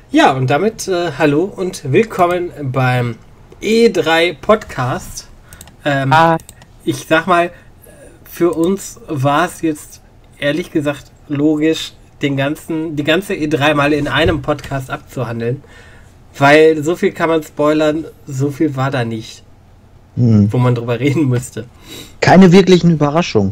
Ja, und damit hallo und willkommen beim E3 Podcast. Ich sag mal, für uns war es jetzt ehrlich gesagt logisch, die ganze E3 mal in einem Podcast abzuhandeln, weil so viel kann man spoilern, so viel war da nicht, wo man drüber reden müsste. Keine wirklichen Überraschungen.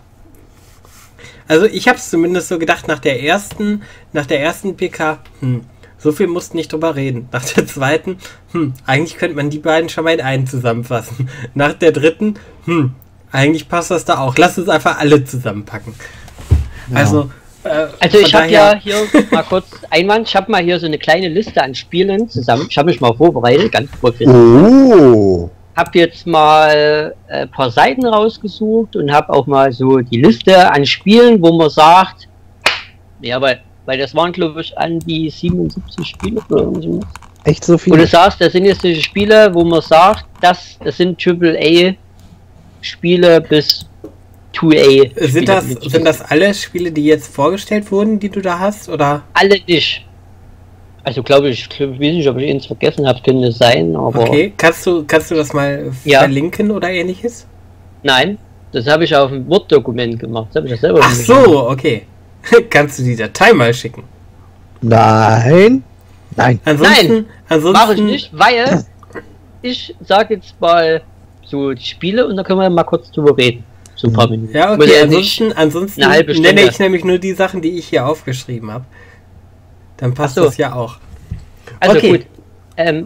Also ich habe es zumindest so gedacht, nach der ersten PK, so viel mussten nicht drüber reden. Nach der zweiten, eigentlich könnte man die beiden schon mal in einen zusammenfassen. Nach der dritten, eigentlich passt das da auch. Lass uns einfach alle zusammenpacken. Ja. Also ich habe ja hier mal kurz Einwand. Ich habe mal hier so eine kleine Liste an Spielen zusammen. Ich habe mich mal vorbereitet, ganz professionell. Oh. Habe jetzt mal ein paar Seiten rausgesucht und habe auch mal so die Liste an Spielen, wo man sagt, ja, weil das waren, glaube ich, an die 77 Spiele oder so. Echt so viele? Und du sagst, das sind jetzt solche Spiele, wo man sagt, das sind AAA-Spiele bis 2A. Sind das alle Spiele, die jetzt vorgestellt wurden, die du da hast, oder? Alle nicht. Also ich weiß nicht, ob ich eins vergessen habe, könnte es sein, aber... Okay, kannst du das mal verlinken oder ähnliches? Nein, das habe ich auf ein Word-Dokument gemacht. Das habe ich das selber Ach so, okay. Kannst du die Datei mal schicken? Nein. Ansonsten mache ich nicht, weil ich sage jetzt mal so die Spiele und dann können wir mal kurz drüber reden. So ein paar Minuten. Ja, okay, ansonsten nenne ich nämlich nur die Sachen, die ich hier aufgeschrieben habe. Dann passt das ja auch. Also okay. Gut.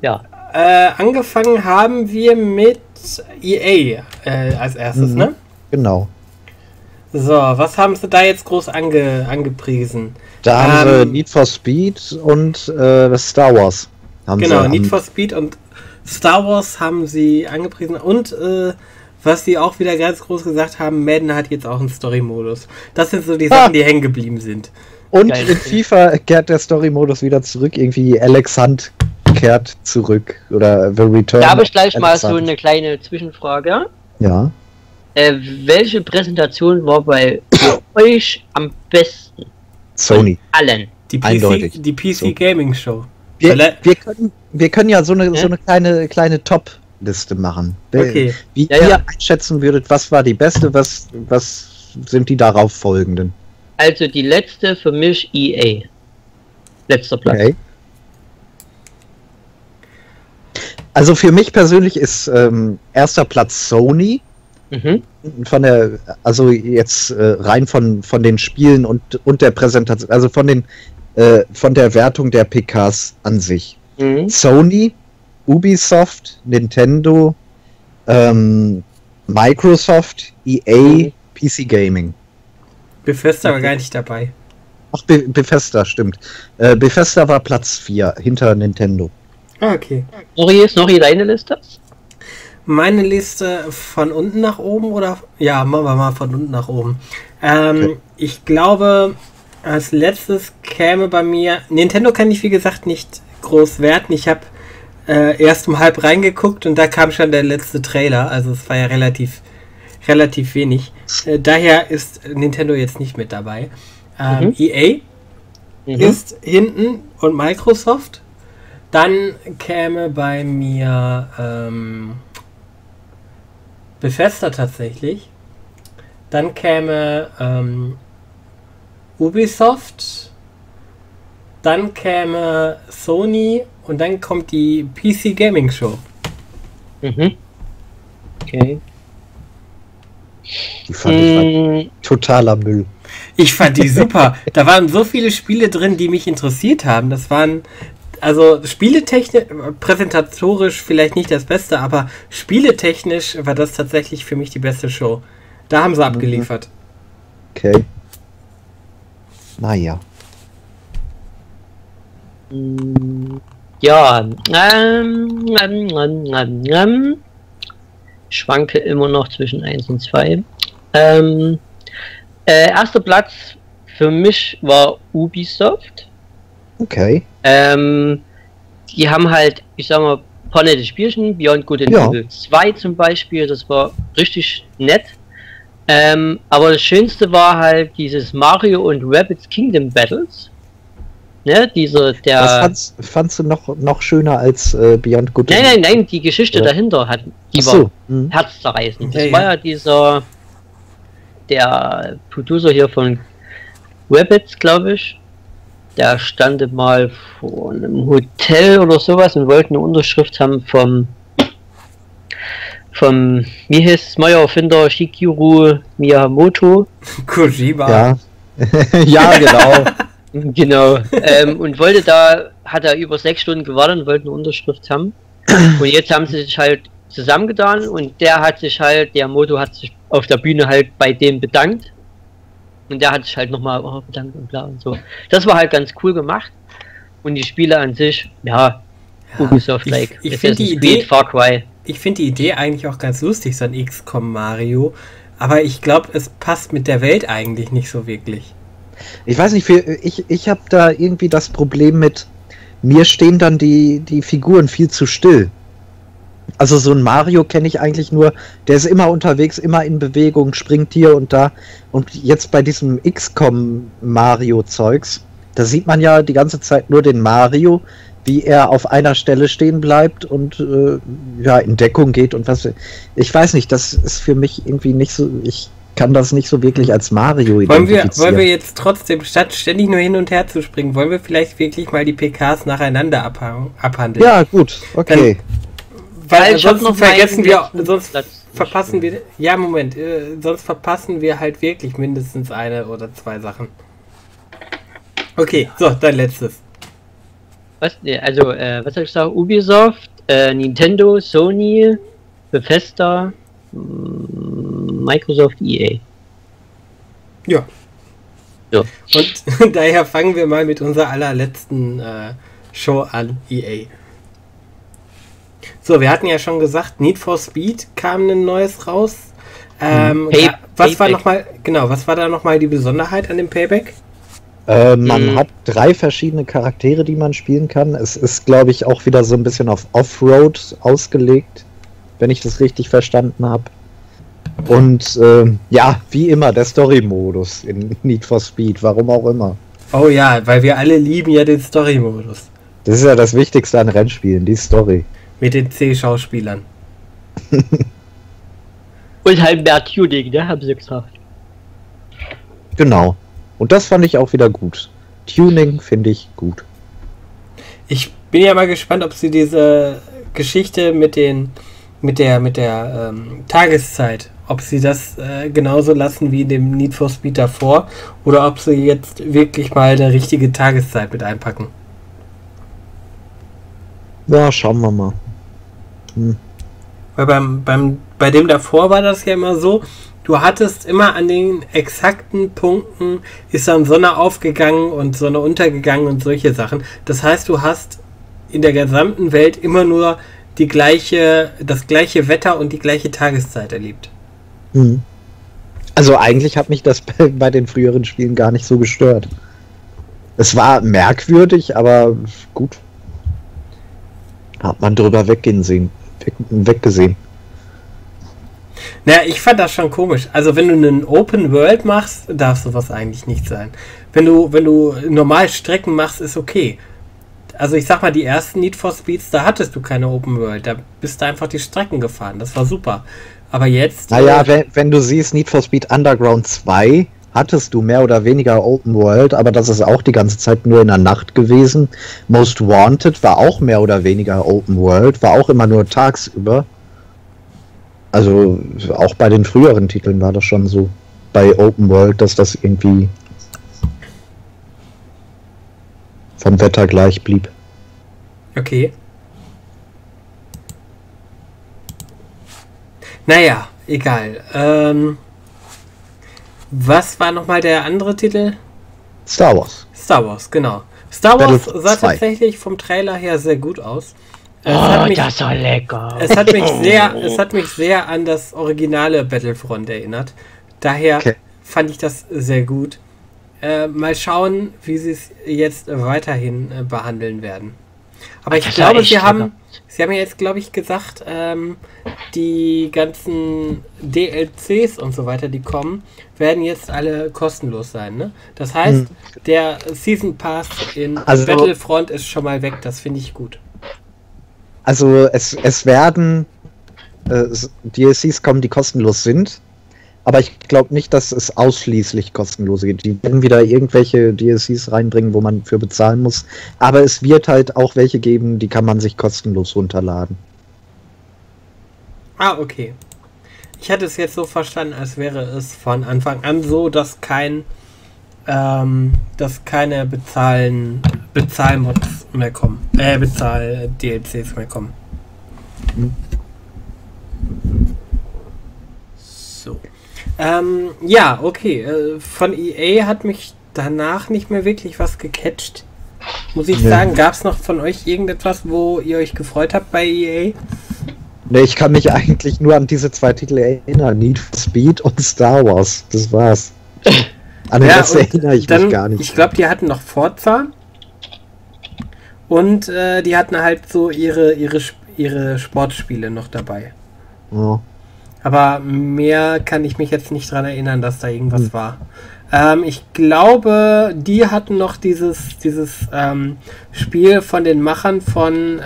Angefangen haben wir mit EA als erstes, ne? Genau. So, was haben sie da jetzt groß angepriesen? Da haben sie Need for Speed und Star Wars. Need for Speed und Star Wars haben sie angepriesen und was sie auch wieder ganz groß gesagt haben, Madden hat jetzt auch einen Story-Modus. Das sind so die Sachen, die hängen geblieben sind. Und geil. In FIFA kehrt der Story-Modus wieder zurück. Irgendwie Alex Hunt kehrt zurück. Oder The Return. Da habe ich gleich mal so eine kleine Zwischenfrage. Ja. Welche Präsentation war bei euch am besten? Sony. Von allen. Die PC Gaming Show. Wir können ja so eine kleine Top-Liste machen. Okay. Wie ihr einschätzen würdet, was war die beste, was sind die darauf folgenden? Also die letzte für mich EA. Letzter Platz. Okay. Also für mich persönlich ist erster Platz Sony. Rein von den Spielen und der Präsentation, also von der Wertung der PKs an sich. Sony, Ubisoft, Nintendo, Microsoft, EA, PC Gaming. Bethesda war gar nicht dabei. Ach, Bethesda, stimmt. Bethesda war Platz 4 hinter Nintendo. Ah, okay. Ist noch hier deine Liste? Meine Liste von unten nach oben oder? Ja, machen wir mal von unten nach oben. Okay. Ich glaube, als letztes käme bei mir... Nintendo kann ich, wie gesagt, nicht groß werten. Ich habe erst um halb reingeguckt und da kam schon der letzte Trailer. Also es war ja relativ wenig. Daher ist Nintendo jetzt nicht mit dabei. EA ist hinten und Microsoft. Dann käme bei mir Bethesda tatsächlich. Dann käme Ubisoft. Dann käme Sony und dann kommt die PC Gaming Show. Okay. Die fand ich totaler Müll. Ich fand die super. Da waren so viele Spiele drin, die mich interessiert haben. Das waren, also spieletechnisch, präsentatorisch vielleicht nicht das Beste, aber spieletechnisch war das tatsächlich für mich die beste Show. Da haben sie abgeliefert. Okay. Naja. Ja, schwanke immer noch zwischen 1 und 2. Erster Platz für mich war Ubisoft. Okay. Die haben halt, ich sag mal, ein paar nette Spielchen, Beyond Good and Evil 2 zum Beispiel, das war richtig nett. Aber das Schönste war halt dieses Mario und Rabbids Kingdom Battles. Ne, Das fandst du noch schöner als Beyond Good? Nein, die Geschichte dahinter war herzzerreißend. Das war ja der Producer hier von Rabbids, glaube ich. Der stand mal vor einem Hotel oder sowas und wollte eine Unterschrift haben vom wie heißt es, Meyer-Erfinder Shigeru Miyamoto. Kojima. Ja. Ja, genau. Genau. Und hat er über 6 Stunden gewartet und wollte eine Unterschrift haben. Und jetzt haben sie sich halt zusammengetan und der Moto hat sich auf der Bühne halt bei dem bedankt. Und der hat sich halt nochmal bedankt und bla und so. Das war halt ganz cool gemacht. Und die Spiele an sich, Ubisoft-like. Ich finde die Idee, Far Cry. Ich finde die Idee eigentlich auch ganz lustig, so ein XCOM Mario. Aber ich glaube, es passt mit der Welt eigentlich nicht so wirklich. Ich weiß nicht, ich habe da irgendwie das Problem mit, mir stehen dann die Figuren viel zu still. Also so ein Mario kenne ich eigentlich nur, der ist immer unterwegs, immer in Bewegung, springt hier und da. Und jetzt bei diesem XCOM Mario-Zeugs, da sieht man ja die ganze Zeit nur den Mario, wie er auf einer Stelle stehen bleibt und in Deckung geht und was. Ich weiß nicht, das ist für mich irgendwie nicht so. Ich kann das nicht so wirklich als Mario identifizieren. Wollen wir jetzt trotzdem, statt ständig nur hin und her zu springen, wollen wir vielleicht wirklich mal die PKs nacheinander abhandeln? Ja, gut, okay. Weil sonst vergessen wir, sonst verpassen wir. Ja, Moment, sonst verpassen wir halt wirklich mindestens 1 oder 2 Sachen. Okay, so, dein letztes. Was habe ich gesagt? Ubisoft, Nintendo, Sony, Bethesda, Microsoft, EA. Ja. Und daher fangen wir mal mit unserer allerletzten Show an, EA. So, wir hatten ja schon gesagt, Need for Speed kam ein neues raus. Was war da nochmal die Besonderheit an dem Payback? Man hat 3 verschiedene Charaktere, die man spielen kann. Es ist, glaube ich, auch wieder so ein bisschen auf Offroad ausgelegt, wenn ich das richtig verstanden habe. Und wie immer, der Story-Modus in Need for Speed, warum auch immer. Oh ja, weil wir alle lieben ja den Story-Modus. Das ist ja das Wichtigste an Rennspielen, die Story. Mit den C-Schauspielern. Und halt mehr Tuning, ne, haben sie gesagt. Genau. Und das fand ich auch wieder gut. Tuning finde ich gut. Ich bin ja mal gespannt, ob sie diese Geschichte mit der Tageszeit, ob sie das genauso lassen wie in dem Need for Speed davor oder ob sie jetzt wirklich mal eine richtige Tageszeit mit einpacken. Ja, schauen wir mal. Weil bei dem davor war das ja immer so, du hattest immer an den exakten Punkten, ist dann Sonne aufgegangen und Sonne untergegangen und solche Sachen. Das heißt, du hast in der gesamten Welt immer nur das gleiche Wetter und die gleiche Tageszeit erlebt. Also eigentlich hat mich das bei den früheren Spielen gar nicht so gestört. Es war merkwürdig, aber gut. Hat man drüber weggesehen. Naja, ich fand das schon komisch. Also wenn du einen Open World machst, darf sowas eigentlich nicht sein. Wenn du normal Strecken machst, ist okay. Also ich sag mal, die ersten Need for Speeds, da hattest du keine Open World. Da bist du einfach die Strecken gefahren. Das war super. Aber jetzt... Naja, wenn du siehst, Need for Speed Underground 2 hattest du mehr oder weniger Open World, aber das ist auch die ganze Zeit nur in der Nacht gewesen. Most Wanted war auch mehr oder weniger Open World, war auch immer nur tagsüber. Also auch bei den früheren Titeln war das schon so. Bei Open World, dass das irgendwie vom Wetter gleich blieb. Okay. Naja, egal. Was war nochmal der andere Titel? Star Wars. Star Wars, genau. Star Wars sah tatsächlich vom Trailer her sehr gut aus. Das war lecker. Es hat mich sehr an das originale Battlefront erinnert. Daher fand ich das sehr gut. Mal schauen, wie sie es jetzt weiterhin behandeln werden. Aber ich glaube, sie haben ja jetzt, glaube ich, gesagt, die ganzen DLCs und so weiter, die kommen, werden jetzt alle kostenlos sein, ne? Das heißt, der Season Pass in Battlefront ist schon mal weg, das finde ich gut. Also es werden DLCs kommen, die kostenlos sind, aber ich glaube nicht, dass es ausschließlich kostenlos geht. Die werden wieder irgendwelche DLCs reinbringen, wo man für bezahlen muss, aber es wird halt auch welche geben, die kann man sich kostenlos runterladen. Ah, okay. Ich hatte es jetzt so verstanden, als wäre es von Anfang an so, dass dass keine Bezahlmods mehr kommen. Bezahl-DLCs mehr kommen. So. Ja, okay. Von EA hat mich danach nicht mehr wirklich was gecatcht. Muss ich sagen, gab es noch von euch irgendetwas, wo ihr euch gefreut habt bei EA? Ne, ich kann mich eigentlich nur an diese 2 Titel erinnern. Need for Speed und Star Wars. Das war's. An den Rest erinnere ich mich gar nicht. Ich glaube, die hatten noch Forza. Und die hatten halt so ihre Sportspiele noch dabei. Ja. Aber mehr kann ich mich jetzt nicht dran erinnern, dass da irgendwas war. Ich glaube, die hatten noch dieses Spiel von den Machern von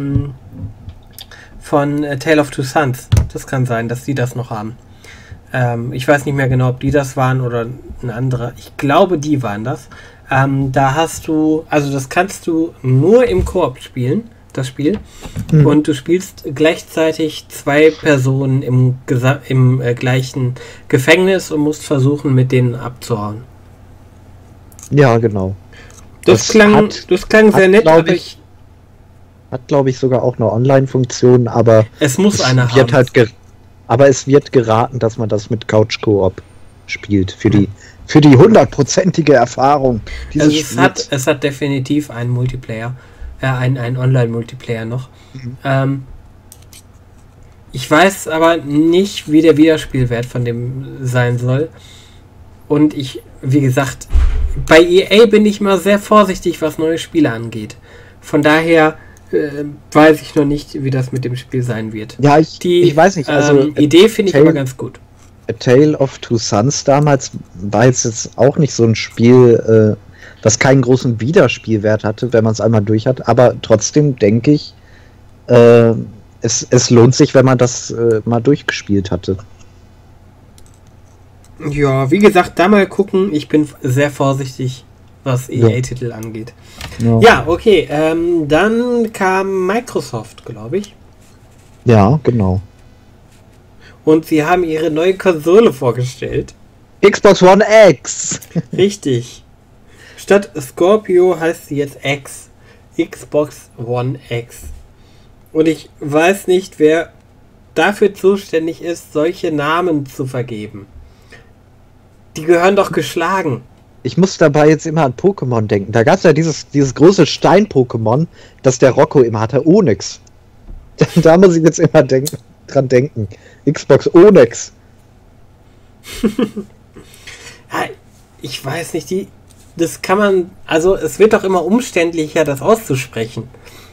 Tale of Two Sons. Das kann sein, dass die das noch haben. Ich weiß nicht mehr genau, ob die das waren oder ein anderer. Ich glaube, die waren das. Da hast du, also das kannst du nur im Koop spielen, das Spiel. Und du spielst gleichzeitig 2 Personen im gleichen Gefängnis und musst versuchen, mit denen abzuhauen. Ja, genau. Das klang sehr nett, aber hat, glaube ich, sogar auch eine Online-Funktion, aber es muss eine haben. Aber es wird geraten, dass man das mit Couch-Koop spielt. Für die 100%ige Erfahrung dieses Spiels. Es hat definitiv einen Multiplayer. Ein Online-Multiplayer noch. Ich weiß aber nicht, wie der Wiederspielwert von dem sein soll. Und wie gesagt, bei EA bin ich mal sehr vorsichtig, was neue Spiele angeht. Von daher weiß ich noch nicht, wie das mit dem Spiel sein wird. Ja, ich weiß nicht. Also Idee finde ich aber ganz gut. A Tale of Two Sons damals war jetzt auch nicht so ein Spiel, das keinen großen Wiederspielwert hatte, wenn man es einmal durch hat. Aber trotzdem denke ich, es lohnt sich, wenn man das mal durchgespielt hatte. Ja, wie gesagt, da mal gucken. Ich bin sehr vorsichtig, was EA-Titel angeht. Ja, okay. Dann kam Microsoft, glaube ich. Ja, genau. Und sie haben ihre neue Konsole vorgestellt. Xbox One X! Richtig. Statt Scorpio heißt sie jetzt X. Xbox One X. Und ich weiß nicht, wer dafür zuständig ist, solche Namen zu vergeben. Die gehören doch geschlagen. Ich muss dabei jetzt immer an Pokémon denken. Da gab es ja dieses große Stein-Pokémon, das der Rocco immer hatte. Onyx. Da muss ich jetzt immer dran denken. Xbox Onyx. Ich weiß nicht, das kann man, also es wird doch immer umständlicher, das auszusprechen.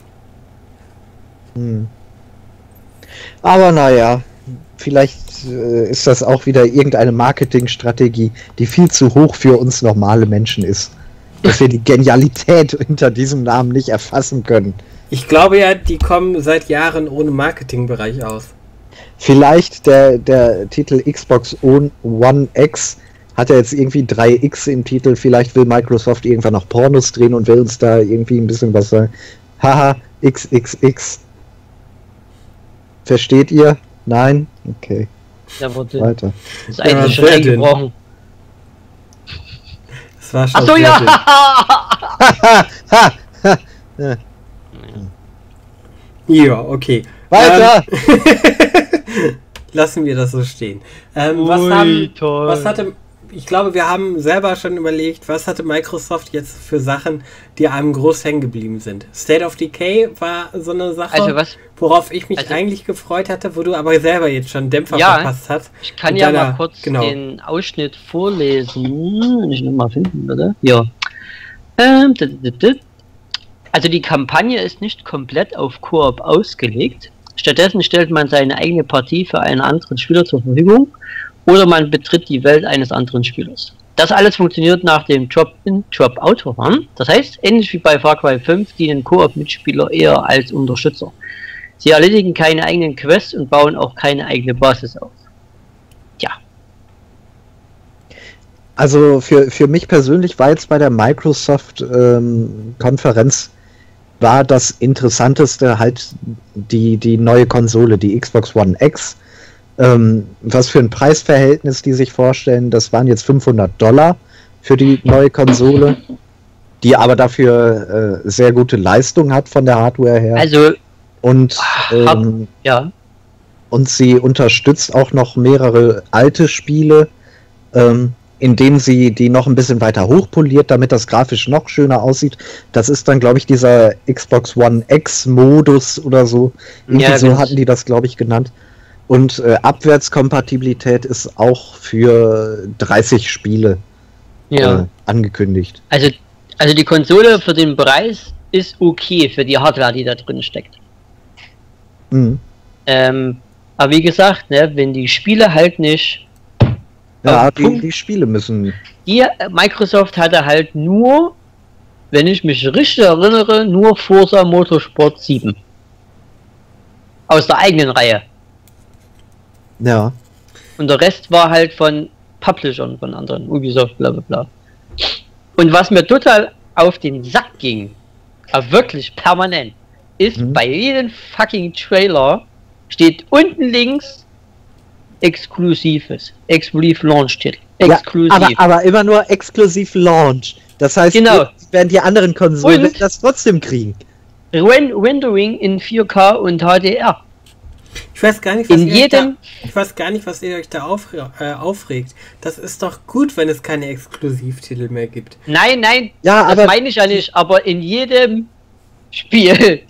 Aber naja, vielleicht ist das auch wieder irgendeine Marketingstrategie, die viel zu hoch für uns normale Menschen ist. Dass wir die Genialität hinter diesem Namen nicht erfassen können. Ich glaube ja, die kommen seit Jahren ohne Marketingbereich aus. Vielleicht der Titel Xbox One X hat ja jetzt irgendwie 3X im Titel. Vielleicht will Microsoft irgendwann noch Pornos drehen und will uns da irgendwie ein bisschen was sagen. Haha, XXX. Versteht ihr? Nein? Okay. Ja, weiter. Das ist eigentlich schon eingebrochen. Das war schon. Ach so, ja! Ja, okay. Weiter! Lassen wir das so stehen. Ich glaube, wir haben selber schon überlegt, was hatte Microsoft jetzt für Sachen, die einem groß hängen geblieben sind. State of Decay war so eine Sache, worauf ich mich eigentlich gefreut hatte, wo du aber selber jetzt schon Dämpfer verpasst hast. Ich kann ja mal kurz den Ausschnitt vorlesen, wenn ich nochmal finden würde. Ja. Also die Kampagne ist nicht komplett auf Koop ausgelegt. Stattdessen stellt man seine eigene Partie für einen anderen Spieler zur Verfügung oder man betritt die Welt eines anderen Spielers. Das alles funktioniert nach dem Drop-in, Drop-out-Verfahren. Das heißt, ähnlich wie bei Far Cry 5 dienen Koop-Mitspieler eher als Unterstützer. Sie erledigen keine eigenen Quests und bauen auch keine eigene Basis auf. Ja. Also für mich persönlich war jetzt bei der Microsoft-Konferenz war das Interessanteste halt die neue Konsole, die Xbox One X. Was für ein Preisverhältnis die sich vorstellen, das waren jetzt $500 für die neue Konsole, die aber dafür sehr gute Leistung hat von der Hardware her. Also und ja. Und sie unterstützt auch noch mehrere alte Spiele, indem sie die noch ein bisschen weiter hochpoliert, damit das grafisch noch schöner aussieht. Das ist dann, glaube ich, dieser Xbox One X-Modus oder so. Irgendwie Ja, so hatten die das, glaube ich, genannt. Und Abwärtskompatibilität ist auch für 30 Spiele angekündigt. Also die Konsole für den Preis ist okay für die Hardware, die da drin steckt. Mhm. Aber wie gesagt, ne, wenn die Spiele halt nicht... Ja, die Spiele müssen... Microsoft hatte halt nur, wenn ich mich richtig erinnere, nur Forza Motorsport 7. Aus der eigenen Reihe. Ja. Und der Rest war halt von Publishern, von anderen, Ubisoft, bla bla bla. Und was mir total auf den Sack ging, aber wirklich permanent, ist bei jedem fucking Trailer steht unten links Exklusives, Exklusiv Launch-Titel. Exklusiv. Ja, aber immer nur exklusiv Launch. Das heißt, genau. werden die anderen Konsolen das trotzdem kriegen. Rendering in 4K und HDR. Ich weiß gar nicht, was ihr euch da aufregt. Das ist doch gut, wenn es keine Exklusivtitel mehr gibt. Nein, ja, das meine ich ja nicht, aber in jedem Spiel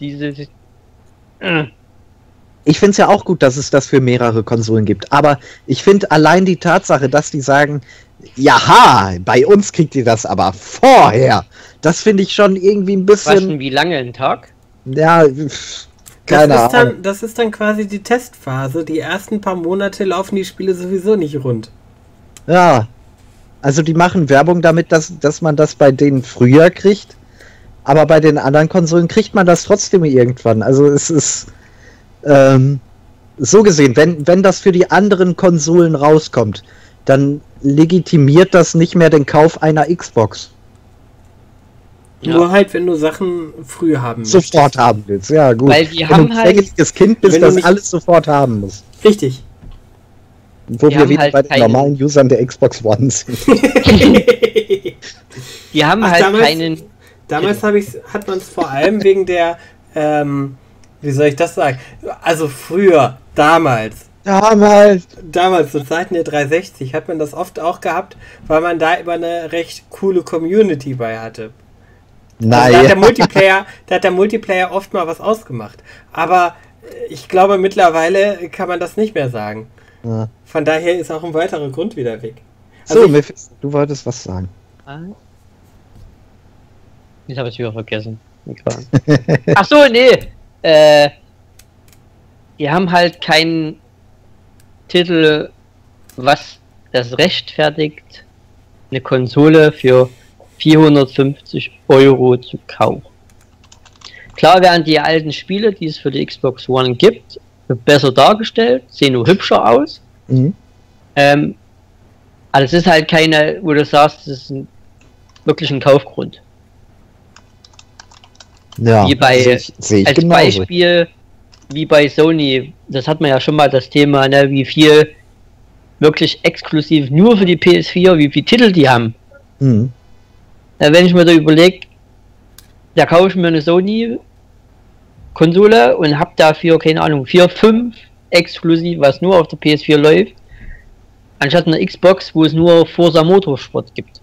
Ich finde es ja auch gut, dass es das für mehrere Konsolen gibt, aber ich finde allein die Tatsache, dass die sagen, jaha, bei uns kriegt ihr das aber vorher, das finde ich schon irgendwie ein bisschen... Was denn, wie lange, ein Tag? Ja, keine Ahnung. Das ist dann quasi die Testphase. Die ersten paar Monate laufen die Spiele sowieso nicht rund. Ja, also die machen Werbung damit, dass man das bei denen früher kriegt, aber bei den anderen Konsolen kriegt man das trotzdem irgendwann. Also es ist so gesehen, wenn das für die anderen Konsolen rauskommt, dann legitimiert das nicht mehr den Kauf einer Xbox. Ja. Nur halt, wenn du Sachen früh haben willst. Sofort haben willst, ja gut. Weil die haben halt... Wenn du ein Kind bist, das alles sofort haben muss. Richtig. Wo wir wieder halt bei den normalen Usern der Xbox One sind. Die haben keinen... Damals hat man es vor allem wegen der... wie soll ich das sagen? Also früher, damals, zu Zeiten der 360 hat man das oft auch gehabt, weil man da immer eine recht coole Community bei hatte. Also da hat der Multiplayer oft mal was ausgemacht. Aber ich glaube, mittlerweile kann man das nicht mehr sagen. Ja. Von daher ist auch ein weiterer Grund wieder weg. Also du wolltest was sagen. Jetzt habe ich es wieder vergessen. Ach so, nee. Die haben halt keinen Titel, was das rechtfertigt, eine Konsole für 450 € zu kaufen. Klar werden die alten Spiele, die es für die Xbox One gibt, besser dargestellt, sehen nur hübscher aus. Mhm. Aber es ist halt keine, wo du sagst, das ist wirklich ein Kaufgrund. Ja, wie bei, als Beispiel, wie bei Sony, das hat man ja schon mal das Thema, ne, wie viel wirklich exklusiv nur für die PS4, wie viele Titel die haben. Mhm. Wenn ich mir da überlege, da kaufe ich mir eine Sony-Konsole und habe dafür, keine Ahnung, 4, 5 exklusiv, was nur auf der PS4 läuft, anstatt einer Xbox, wo es nur Forza Motorsport gibt.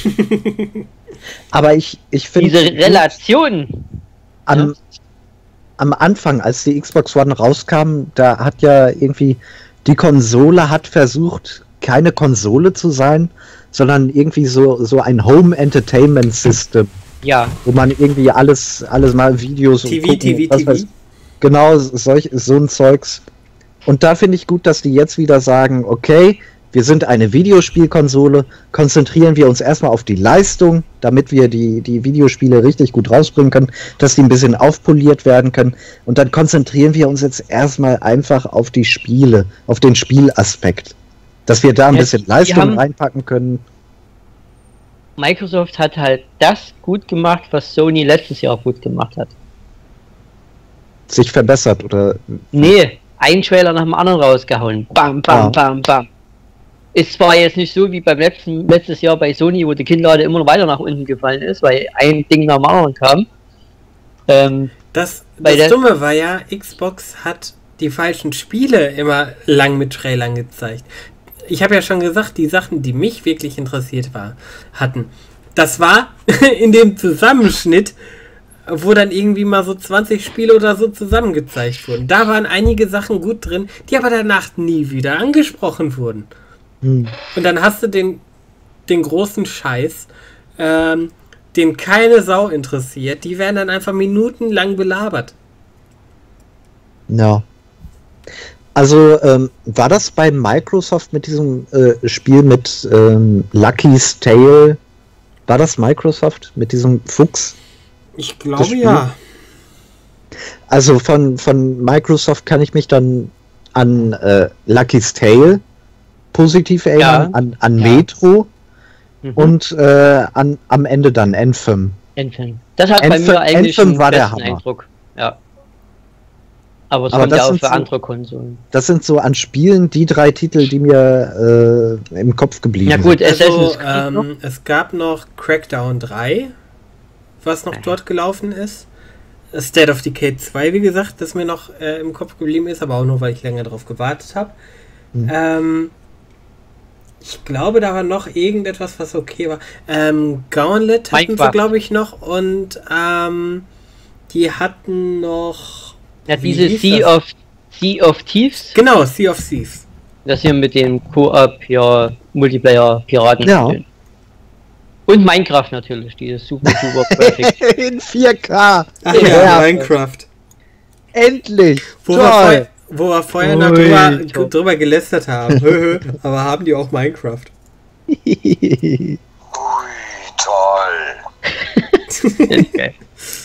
Aber ich finde... Diese Relation... Am Anfang, als die Xbox One rauskam, da hat ja irgendwie... Die Konsole hat versucht, keine Konsole zu sein, sondern irgendwie so ein Home Entertainment System. Ja. Wo man irgendwie alles mal Videos TV. Genau, so ein Zeugs. Und da finde ich gut, dass die jetzt wieder sagen, okay, wir sind eine Videospielkonsole, konzentrieren wir uns erstmal auf die Leistung, damit wir die Videospiele richtig gut rausbringen können, dass die ein bisschen aufpoliert werden können. Und dann konzentrieren wir uns jetzt erstmal einfach auf die Spiele, auf den Spielaspekt. Dass wir da ein bisschen Leistung reinpacken können. Microsoft hat halt das gut gemacht, was Sony letztes Jahr gut gemacht hat. Sich verbessert, oder? Nee, ein Trailer nach dem anderen rausgehauen. Bam, bam, bam, bam. Es war jetzt nicht so wie beim letztes Jahr bei Sony, wo die Kinnlade immer noch weiter nach unten gefallen ist, weil ein Ding nach dem anderen kam. Das Dumme war ja, Xbox hat die falschen Spiele immer lang mit Trailern gezeigt. Ich habe ja schon gesagt, die Sachen, die mich wirklich interessiert hatten, das war in dem Zusammenschnitt, wo dann irgendwie mal so 20 Spiele oder so zusammengezeigt wurden. Da waren einige Sachen gut drin, die aber danach nie wieder angesprochen wurden. Und dann hast du den großen Scheiß, den keine Sau interessiert. Die werden dann einfach minutenlang belabert. Ja. Also, war das bei Microsoft mit diesem Spiel mit Lucky's Tale? War das Microsoft mit diesem Fuchs? Ich glaube ja. Also von Microsoft kann ich mich dann an Lucky's Tale positiv erinnern, an Metro und am Ende dann Anthem. Das hat bei mir eigentlich Anthem war der Hammer. Eindruck. Ja. Aber es kommt ja auch für andere Konsolen. Das sind so an Spielen die 3 Titel, die mir im Kopf geblieben sind. Ja gut, es gab noch Crackdown 3, was noch dort gelaufen ist. State of Decay 2, wie gesagt, das mir noch im Kopf geblieben ist, aber auch nur, weil ich länger drauf gewartet habe. Ich glaube, da war noch irgendetwas, was okay war. Gauntlet hatten sie, glaube ich, noch. Und die hatten noch... Ja, diese Sea of Thieves. Genau, Sea of Thieves. Das hier mit dem Co-op, Multiplayer-Piraten. Ja. Und Minecraft natürlich, dieses super Graphic. In 4K. Ach ja, Minecraft. Endlich. Wo wir vorher noch drüber gelästert haben. Aber haben die auch Minecraft? Ui, toll. Okay.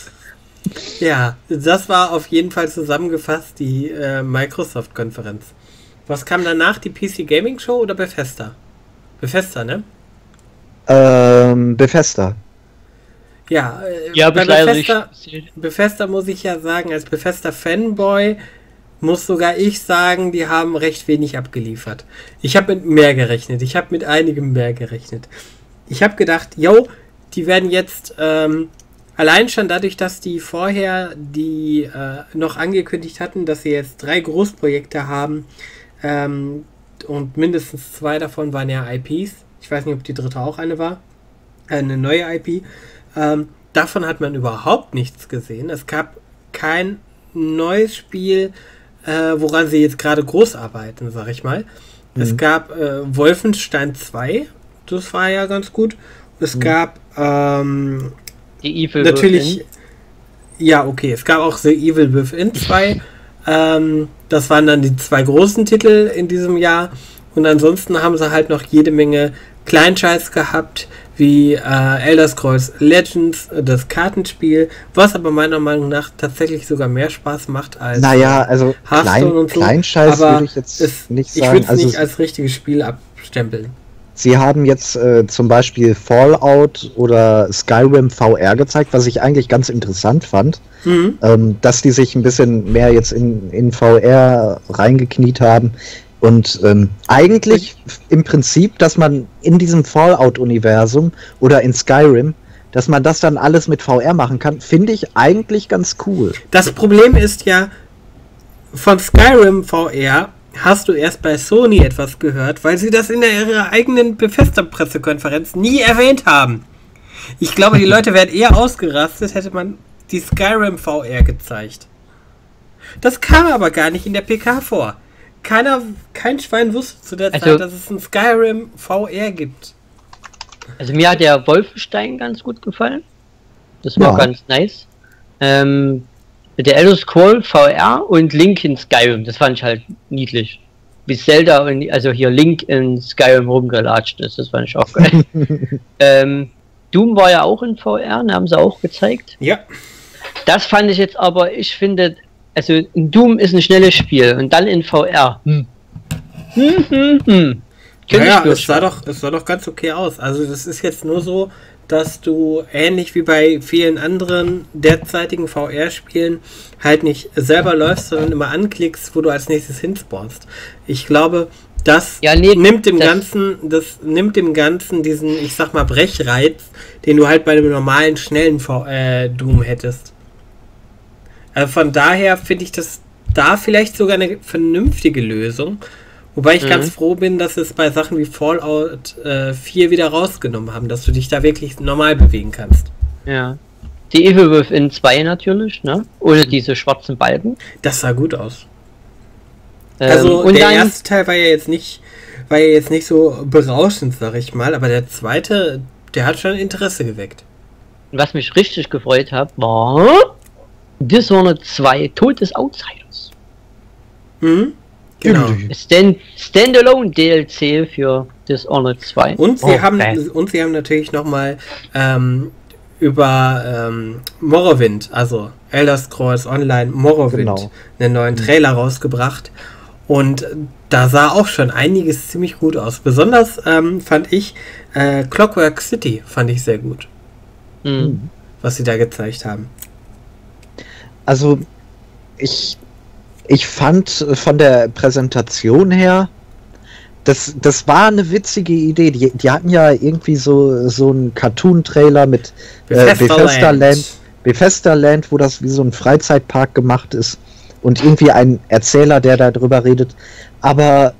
Ja, das war auf jeden Fall zusammengefasst die Microsoft-Konferenz. Was kam danach? Die PC Gaming Show oder Bethesda? Bethesda, ne? Bethesda. Ja, bei Bethesda muss ich ja sagen, als Bethesda-Fanboy muss sogar ich sagen, die haben recht wenig abgeliefert. Ich habe mit mehr gerechnet. Ich habe mit einigem mehr gerechnet. Ich habe gedacht, die werden jetzt allein schon dadurch, dass die vorher noch angekündigt hatten, dass sie jetzt 3 Großprojekte haben und mindestens 2 davon waren ja IPs. Ich weiß nicht, ob die dritte auch eine war. Eine neue IP. Davon hat man überhaupt nichts gesehen. Es gab kein neues Spiel, woran sie jetzt gerade groß arbeiten, sag ich mal. Es gab Wolfenstein 2. Das war ja ganz gut. Es gab die Evil natürlich Within. Ja, okay. Es gab auch The Evil Within 2. Das waren dann die 2 großen Titel in diesem Jahr. Und ansonsten haben sie halt noch jede Menge Kleinscheiß gehabt, wie Elder Scrolls Legends, das Kartenspiel, was aber meiner Meinung nach tatsächlich sogar mehr Spaß macht als also Hearthstone und so. Kleinscheiß würde ich jetzt nicht sagen. Ich würde es nicht als richtiges Spiel abstempeln. Sie haben jetzt zum Beispiel Fallout oder Skyrim VR gezeigt, was ich eigentlich ganz interessant fand, dass die sich ein bisschen mehr jetzt in VR reingekniet haben. Und eigentlich im Prinzip, dass man in diesem Fallout-Universum oder in Skyrim, dass man das dann alles mit VR machen kann, finde ich eigentlich ganz cool. Das Problem ist ja, von Skyrim VR hast du erst bei Sony etwas gehört, weil sie das in ihrer eigenen Bethesda-Pressekonferenz nie erwähnt haben. Ich glaube, die Leute wären eher ausgerastet, hätte man die Skyrim VR gezeigt. Das kam aber gar nicht in der PK vor. Kein Schwein wusste zu der Zeit, dass es ein Skyrim VR gibt. Also mir hat der Wolfenstein ganz gut gefallen. Das war ganz nice. Der Elder Scroll VR und Link in Skyrim, das fand ich halt niedlich. Wie Zelda und also hier Link in Skyrim rumgelatscht ist, das fand ich auch geil. Doom war ja auch in VR, haben sie auch gezeigt. Ja. Das fand ich jetzt aber, ich finde, also Doom ist ein schnelles Spiel und dann in VR. Naja, es sah doch ganz okay aus. Also das ist jetzt nur so, dass du ähnlich wie bei vielen anderen derzeitigen VR-Spielen halt nicht selber läufst, sondern immer anklickst, wo du als nächstes hinspawnst. Ich glaube, das nimmt dem Ganzen diesen, ich sag mal, Brechreiz, den du halt bei einem normalen, schnellen Doom hättest. Von daher finde ich das da vielleicht sogar eine vernünftige Lösung. Wobei ich ganz froh bin, dass es bei Sachen wie Fallout 4 wieder rausgenommen haben, dass du dich da wirklich normal bewegen kannst. Ja. Die Evil Within 2 natürlich, ne? Ohne diese schwarzen Balken. Das sah gut aus. Also und der erste Teil war ja jetzt nicht so berauschend, sag ich mal, aber der zweite, der hat schon Interesse geweckt. Was mich richtig gefreut hat, war Dishonored 2, Tod des Outsiders. Genau. Standalone DLC für Dishonored 2. Und sie haben natürlich nochmal über Morrowind, also Elder Scrolls Online Morrowind, einen neuen Trailer rausgebracht. Und da sah auch schon einiges ziemlich gut aus. Besonders fand ich Clockwork City fand ich sehr gut. Was sie da gezeigt haben. Also ich fand von der Präsentation her, das war eine witzige Idee. Die hatten ja irgendwie so einen Cartoon-Trailer mit Bethesda Land, wo das wie so ein Freizeitpark gemacht ist und irgendwie ein Erzähler, der da drüber redet. Aber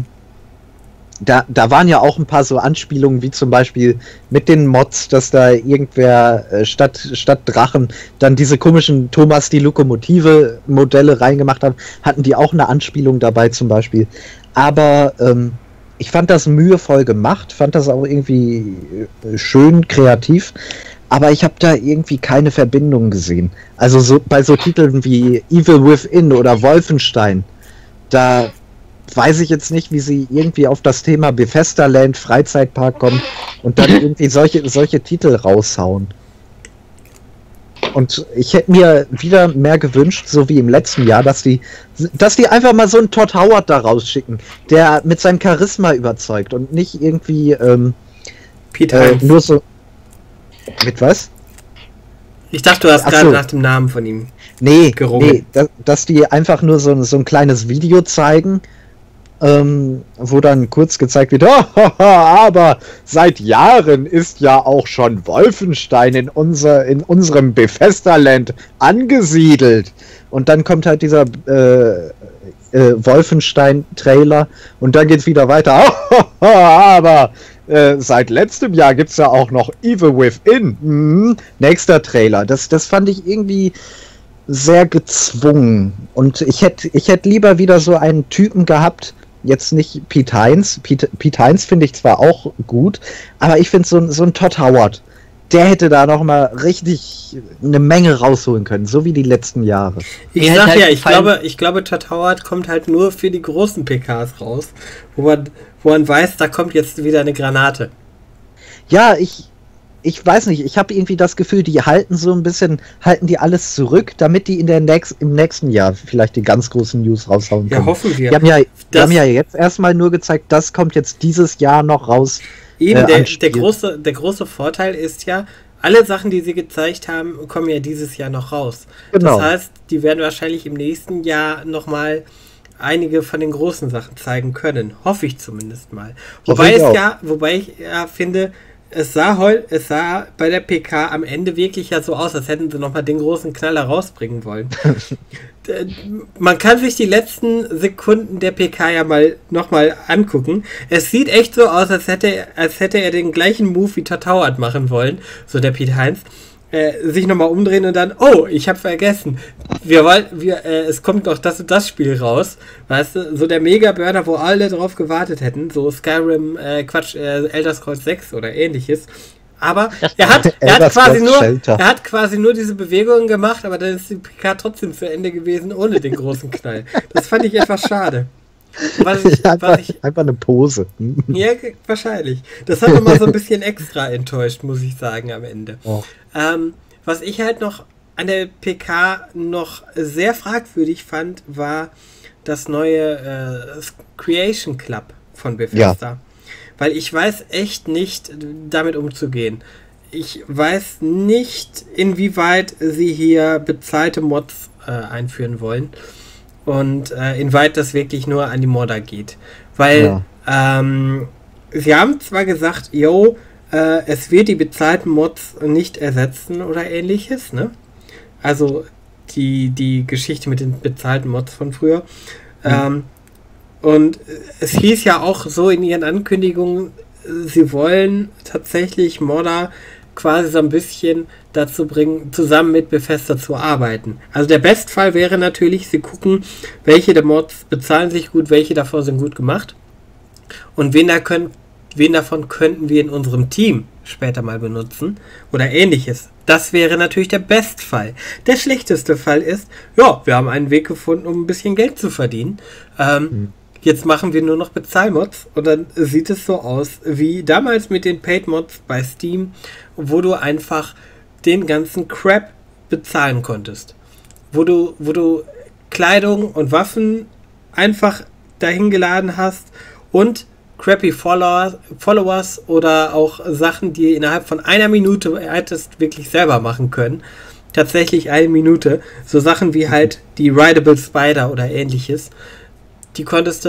da waren ja auch ein paar so Anspielungen, wie zum Beispiel mit den Mods, dass da irgendwer statt Drachen dann diese komischen Thomas die Lokomotive Modelle reingemacht haben, hatten die auch eine Anspielung dabei zum Beispiel. Aber ich fand das mühevoll gemacht, fand das auch irgendwie schön kreativ, aber ich habe da irgendwie keine Verbindung gesehen. Also so bei so Titeln wie Evil Within oder Wolfenstein, da weiß ich jetzt nicht, wie sie irgendwie auf das Thema Bethesda Land Freizeitpark kommen und dann irgendwie solche Titel raushauen. Und ich hätte mir wieder mehr gewünscht, so wie im letzten Jahr, dass die einfach mal so einen Todd Howard da rausschicken, der mit seinem Charisma überzeugt und nicht irgendwie nur so. Mit was? Ich dachte, du hast gerade nach dem Namen von ihm gerungen. Nee, dass die einfach nur so ein kleines Video zeigen, wo dann kurz gezeigt wird, aber seit Jahren ist ja auch schon Wolfenstein in unserem Bethesda-Land angesiedelt. Und dann kommt halt dieser Wolfenstein-Trailer und dann geht's wieder weiter. Aber seit letztem Jahr gibt's ja auch noch Evil Within. Nächster Trailer. Das fand ich irgendwie sehr gezwungen. Und ich hätte lieber wieder so einen Typen gehabt, jetzt nicht Pete Hines. Pete Hines finde ich zwar auch gut, aber ich finde so ein Todd Howard, der hätte da noch mal richtig eine Menge rausholen können, so wie die letzten Jahre. Ich glaube, Todd Howard kommt halt nur für die großen PKs raus, wo man weiß, da kommt jetzt wieder eine Granate. Ja, ich weiß nicht, ich habe irgendwie das Gefühl, die halten die alles zurück, damit die im nächsten Jahr vielleicht die ganz großen News raushauen können. Ja, hoffen wir. Die haben ja jetzt erstmal nur gezeigt, das kommt jetzt dieses Jahr noch raus. Eben, der große Vorteil ist ja, alle Sachen, die sie gezeigt haben, kommen ja dieses Jahr noch raus. Genau. Das heißt, die werden wahrscheinlich im nächsten Jahr nochmal einige von den großen Sachen zeigen können. Hoffe ich zumindest mal. Wobei ich finde, es sah bei der PK am Ende wirklich ja so aus, als hätten sie nochmal den großen Knaller rausbringen wollen. Man kann sich die letzten Sekunden der PK ja nochmal angucken. Es sieht echt so aus, als hätte er den gleichen Move wie Todd Howard machen wollen, so der Pete Hines. Sich nochmal umdrehen und dann, ich habe vergessen, es kommt noch das und das Spiel raus, weißt du, so der Mega-Burner, wo alle drauf gewartet hätten, so Skyrim, Elder Scrolls 6 oder ähnliches, Aber er hat quasi nur diese Bewegungen gemacht, aber dann ist die PK trotzdem zu Ende gewesen, ohne den großen Knall. Das fand ich etwas schade. Einfach eine Pose. Ja, wahrscheinlich. Das hat nochmal so ein bisschen extra enttäuscht, muss ich sagen, am Ende. Oh. Was ich halt noch an der PK noch sehr fragwürdig fand, war das neue Creation Club von Bethesda. Ja. Weil ich weiß echt nicht, damit umzugehen. Ich weiß nicht, inwieweit sie hier bezahlte Mods einführen wollen. Und inwieweit das wirklich nur an die Modder geht. Weil sie haben zwar gesagt, es wird die bezahlten Mods nicht ersetzen oder ähnliches, ne? Also die Geschichte mit den bezahlten Mods von früher. Und es hieß ja auch so in ihren Ankündigungen, sie wollen tatsächlich Modder quasi so ein bisschen dazu bringen, zusammen mit Bethesda zu arbeiten. Also der Bestfall wäre natürlich, sie gucken, welche der Mods bezahlen sich gut, welche davon sind gut gemacht und wen davon könnten wir in unserem Team später mal benutzen oder ähnliches. Das wäre natürlich der Bestfall. Der schlechteste Fall ist, wir haben einen Weg gefunden, um ein bisschen Geld zu verdienen. Jetzt machen wir nur noch Bezahlmods und dann sieht es so aus wie damals mit den Paid-Mods bei Steam, wo du einfach den ganzen Crap bezahlen konntest. Wo du Kleidung und Waffen einfach dahin geladen hast und crappy Followers oder auch Sachen, die innerhalb von einer Minute hättest wirklich selber machen können. Tatsächlich 1 Minute. So Sachen wie halt die Rideable Spider oder ähnliches. Die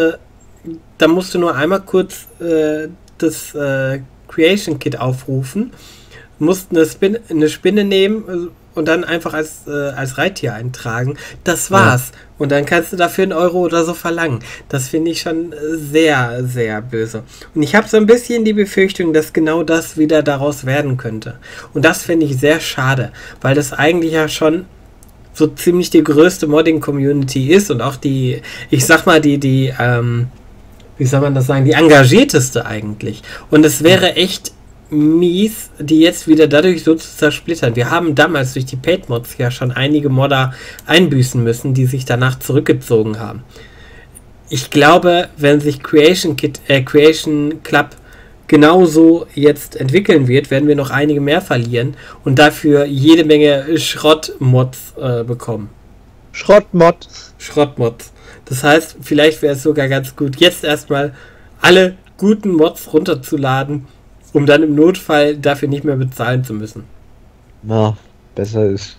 da musst du nur einmal kurz das Creation Kit aufrufen, musst eine Spinne nehmen und dann einfach als Reittier eintragen. Das war's. Ja. Und dann kannst du dafür 1 Euro oder so verlangen. Das finde ich schon sehr, sehr böse. Und ich habe so ein bisschen die Befürchtung, dass genau das wieder daraus werden könnte. Und das finde ich sehr schade, weil das eigentlich ja schon so ziemlich die größte Modding-Community ist und auch die, ich sag mal, wie soll man das sagen, die engagierteste eigentlich. Und es wäre echt mies, die jetzt wieder dadurch so zu zersplittern. Wir haben damals durch die Paid-Mods ja schon einige Modder einbüßen müssen, die sich danach zurückgezogen haben. Ich glaube, wenn sich Creation Club genauso jetzt entwickeln wird, werden wir noch einige mehr verlieren und dafür jede Menge Schrottmods bekommen. Schrottmods. Das heißt, vielleicht wäre es sogar ganz gut, jetzt erstmal alle guten Mods runterzuladen, um dann im Notfall dafür nicht mehr bezahlen zu müssen. Na, besser ist.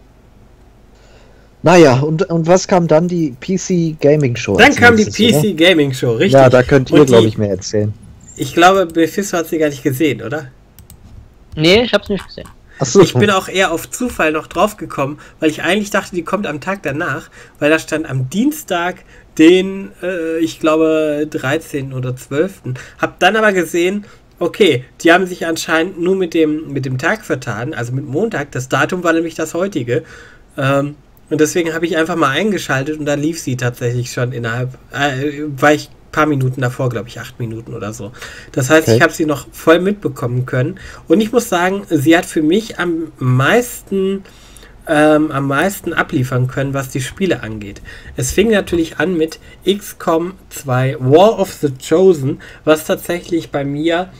Naja, und was kam dann? Die PC Gaming Show? Dann kam die PC Gaming Show, richtig. Ja, da könnt ihr, glaube ich, mehr erzählen. Ich glaube, Mephisto hat sie gar nicht gesehen, oder? Nee, ich hab's nicht gesehen. Achso. Ich bin auch eher auf Zufall noch drauf gekommen, weil ich eigentlich dachte, die kommt am Tag danach, weil da stand am Dienstag den, ich glaube, 13. oder 12. Hab dann aber gesehen, okay, die haben sich anscheinend nur mit dem Tag vertan, also mit Montag. Das Datum war nämlich das heutige. Und deswegen habe ich einfach mal eingeschaltet und da lief sie tatsächlich schon war ich ein paar Minuten davor, glaube ich, 8 Minuten oder so. Das heißt, Ich habe sie noch voll mitbekommen können. Und ich muss sagen, sie hat für mich am meisten abliefern können, was die Spiele angeht. Es fing natürlich an mit XCOM 2 War of the Chosen, was tatsächlich bei mir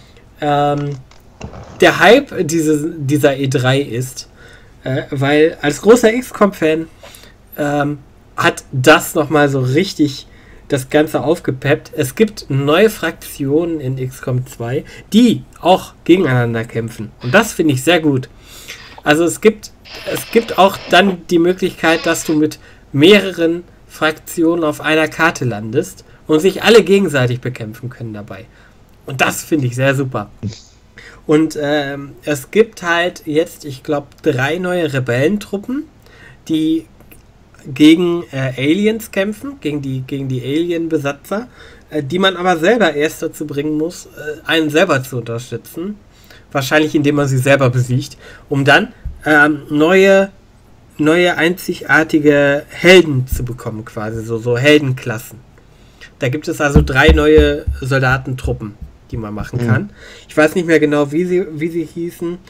der Hype dieser E3 ist, weil als großer XCOM-Fan hat das nochmal so richtig das Ganze aufgepeppt. Es gibt neue Fraktionen in XCOM 2, die auch gegeneinander kämpfen. Und das finde ich sehr gut. Also es gibt auch dann die Möglichkeit, dass du mit mehreren Fraktionen auf einer Karte landest und sich alle gegenseitig bekämpfen können dabei. Und das finde ich sehr super. Und es gibt halt jetzt, ich glaube, 3 neue Rebellentruppen, die gegen Aliens kämpfen, gegen die Alien-Besatzer, die man aber selber erst dazu bringen muss, einen selber zu unterstützen. Wahrscheinlich, indem man sie selber besiegt, um dann neue einzigartige Helden zu bekommen, quasi, so Heldenklassen. Da gibt es also 3 neue Soldatentruppen. die man machen kann. Ich weiß nicht mehr genau, wie sie hießen.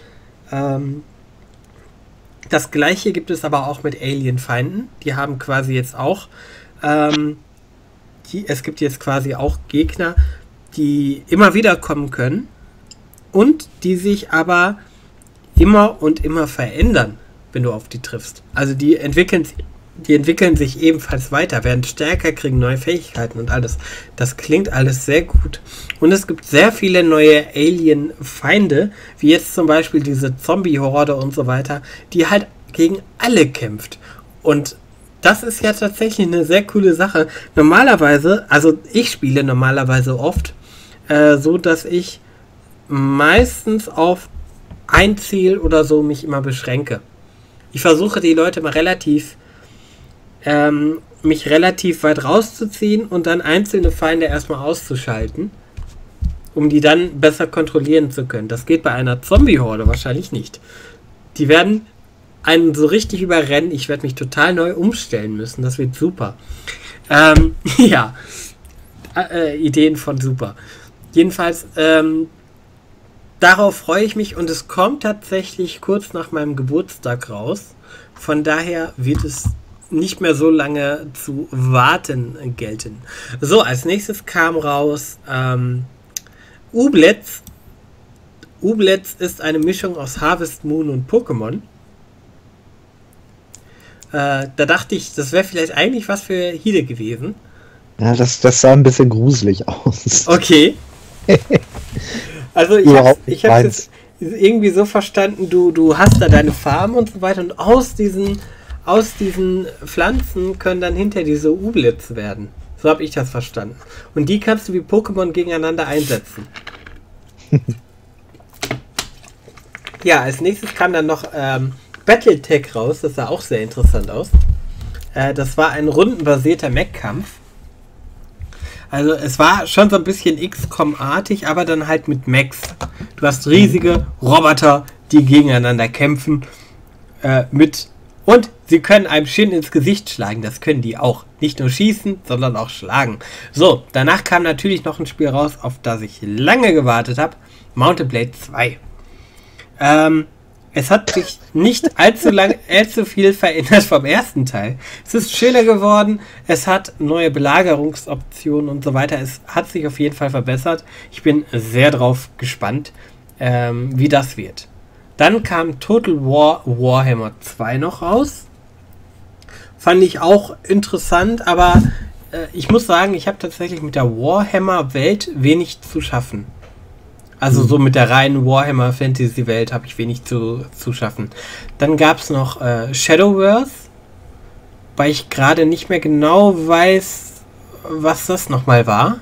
Das gleiche gibt es aber auch mit Alien-Feinden. Die haben quasi jetzt auch es gibt jetzt quasi auch Gegner, die immer wieder kommen können und die sich aber immer und immer verändern, wenn du auf die triffst. Also die entwickeln sich ebenfalls weiter, werden stärker, kriegen neue Fähigkeiten und alles. Das klingt alles sehr gut. Und es gibt sehr viele neue Alien-Feinde, wie jetzt zum Beispiel diese Zombie-Horde und so weiter, die halt gegen alle kämpft. Und das ist ja tatsächlich eine sehr coole Sache. Normalerweise, also ich spiele normalerweise oft so, dass ich meistens auf ein Ziel oder so mich immer beschränke. Ich versuche die Leute mal mich relativ weit rauszuziehen und dann einzelne Feinde erstmal auszuschalten, um die dann besser kontrollieren zu können. Das geht bei einer Zombie-Horde wahrscheinlich nicht. Die werden einen so richtig überrennen. Ich werde mich total neu umstellen müssen. Das wird super. Ja. Ideen von super. Jedenfalls, darauf freue ich mich und es kommt tatsächlich kurz nach meinem Geburtstag raus. Von daher wird es nicht mehr so lange zu warten gelten. So, als nächstes kam raus Ooblets. Ooblets ist eine Mischung aus Harvest Moon und Pokémon. Da dachte ich, das wäre vielleicht eigentlich was für Hide gewesen. Ja, das sah ein bisschen gruselig aus. Okay. Also ich habe es irgendwie so verstanden, du hast da deine Farm und so weiter und aus diesen Pflanzen können dann hinter diese Ooblets werden. So habe ich das verstanden. Und die kannst du wie Pokémon gegeneinander einsetzen. Ja, als nächstes kam dann noch Battletech raus. Das sah auch sehr interessant aus. Das war ein rundenbasierter Mech-Kampf. Also es war schon so ein bisschen XCOM-artig, aber dann halt mit Mechs. Du hast riesige Roboter, die gegeneinander kämpfen und sie können einem schön ins Gesicht schlagen. Das können die auch. Nicht nur schießen, sondern auch schlagen. So, danach kam natürlich noch ein Spiel raus, auf das ich lange gewartet habe. Mount & Blade 2. Es hat sich nicht allzu viel verändert vom ersten Teil. Es ist schöner geworden, es hat neue Belagerungsoptionen und so weiter. Es hat sich auf jeden Fall verbessert. Ich bin sehr drauf gespannt, wie das wird. Dann kam Total War Warhammer 2 noch raus. Fand ich auch interessant, aber ich muss sagen, ich habe tatsächlich mit der Warhammer-Welt wenig zu schaffen. Also so mit der reinen Warhammer Fantasy Welt habe ich wenig zu schaffen. Dann gab es noch Shadowverse, weil ich gerade nicht mehr genau weiß, was das nochmal war.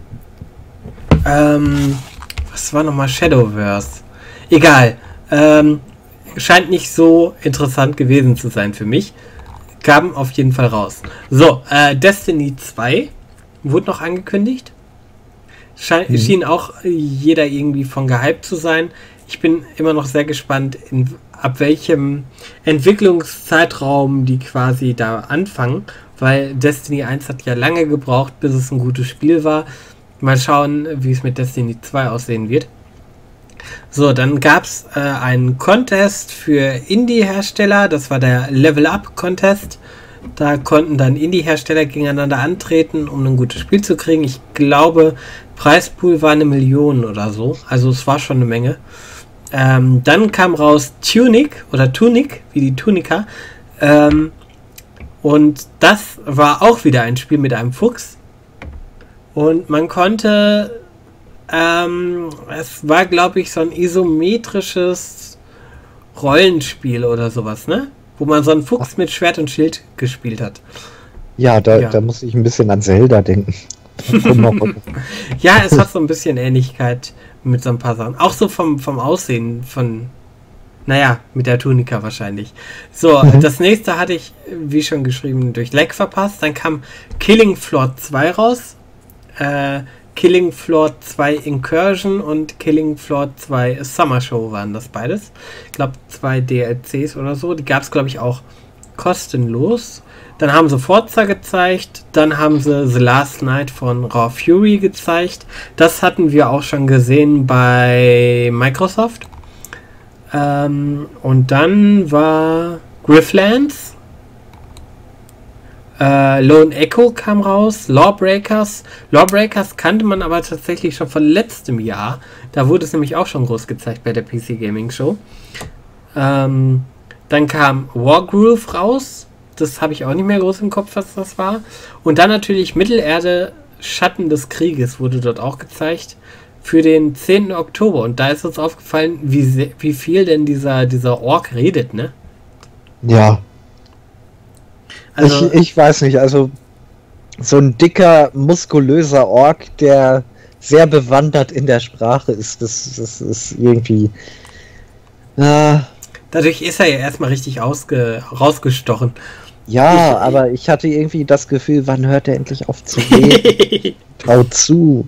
Was war nochmal Shadowverse? Egal. Scheint nicht so interessant gewesen zu sein für mich. Kam auf jeden Fall raus. So, Destiny 2 wurde noch angekündigt. Schien auch jeder irgendwie von gehypt zu sein. Ich bin immer noch sehr gespannt, ab welchem Entwicklungszeitraum die quasi da anfangen, weil Destiny 1 hat ja lange gebraucht, bis es ein gutes Spiel war. Mal schauen, wie es mit Destiny 2 aussehen wird. So, dann gab es einen Contest für Indie-Hersteller, das war der Level Up Contest. Da konnten dann Indie-Hersteller gegeneinander antreten, um ein gutes Spiel zu kriegen. Ich glaube, Preispool war 1 Million oder so. Also es war schon eine Menge. Dann kam raus Tunic, wie die Tunica. Und das war auch wieder ein Spiel mit einem Fuchs. Und man konnte... es war, glaube ich, so ein isometrisches Rollenspiel oder sowas, ne? Wo man so einen Fuchs mit Schwert und Schild gespielt hat. Ja, da muss ich ein bisschen an Zelda denken. Ja, es hat so ein bisschen Ähnlichkeit mit so ein paar Sachen. Auch so vom Aussehen mit der Tunika wahrscheinlich. So, das nächste hatte ich, wie schon geschrieben, durch Lag verpasst. Dann kam Killing Floor 2 raus. Killing Floor 2 Incursion und Killing Floor 2 Summer Show waren das beides. Ich glaube 2 DLCs oder so. Die gab es, glaube ich, auch kostenlos. Dann haben sie Forza gezeigt, dann haben sie The Last Night von Raw Fury gezeigt. Das hatten wir auch schon gesehen bei Microsoft. Und dann war Grifflands. Lone Echo kam raus. Lawbreakers. Lawbreakers kannte man aber tatsächlich schon von letztem Jahr. Da wurde es nämlich auch schon groß gezeigt bei der PC Gaming Show. Dann kam Wargroove raus. Das habe ich auch nicht mehr groß im Kopf, was das war. Und dann natürlich Mittelerde, Schatten des Krieges wurde dort auch gezeigt. Für den 10. Oktober. Und da ist uns aufgefallen, wie viel denn dieser Ork redet, ne? Ja. Also, ich weiß nicht, also so ein dicker, muskulöser Ork, der sehr bewandert in der Sprache ist, das ist irgendwie... Dadurch ist er ja erstmal richtig rausgestochen. Ja, aber ich hatte irgendwie das Gefühl, wann hört er endlich auf zu reden? Traut zu.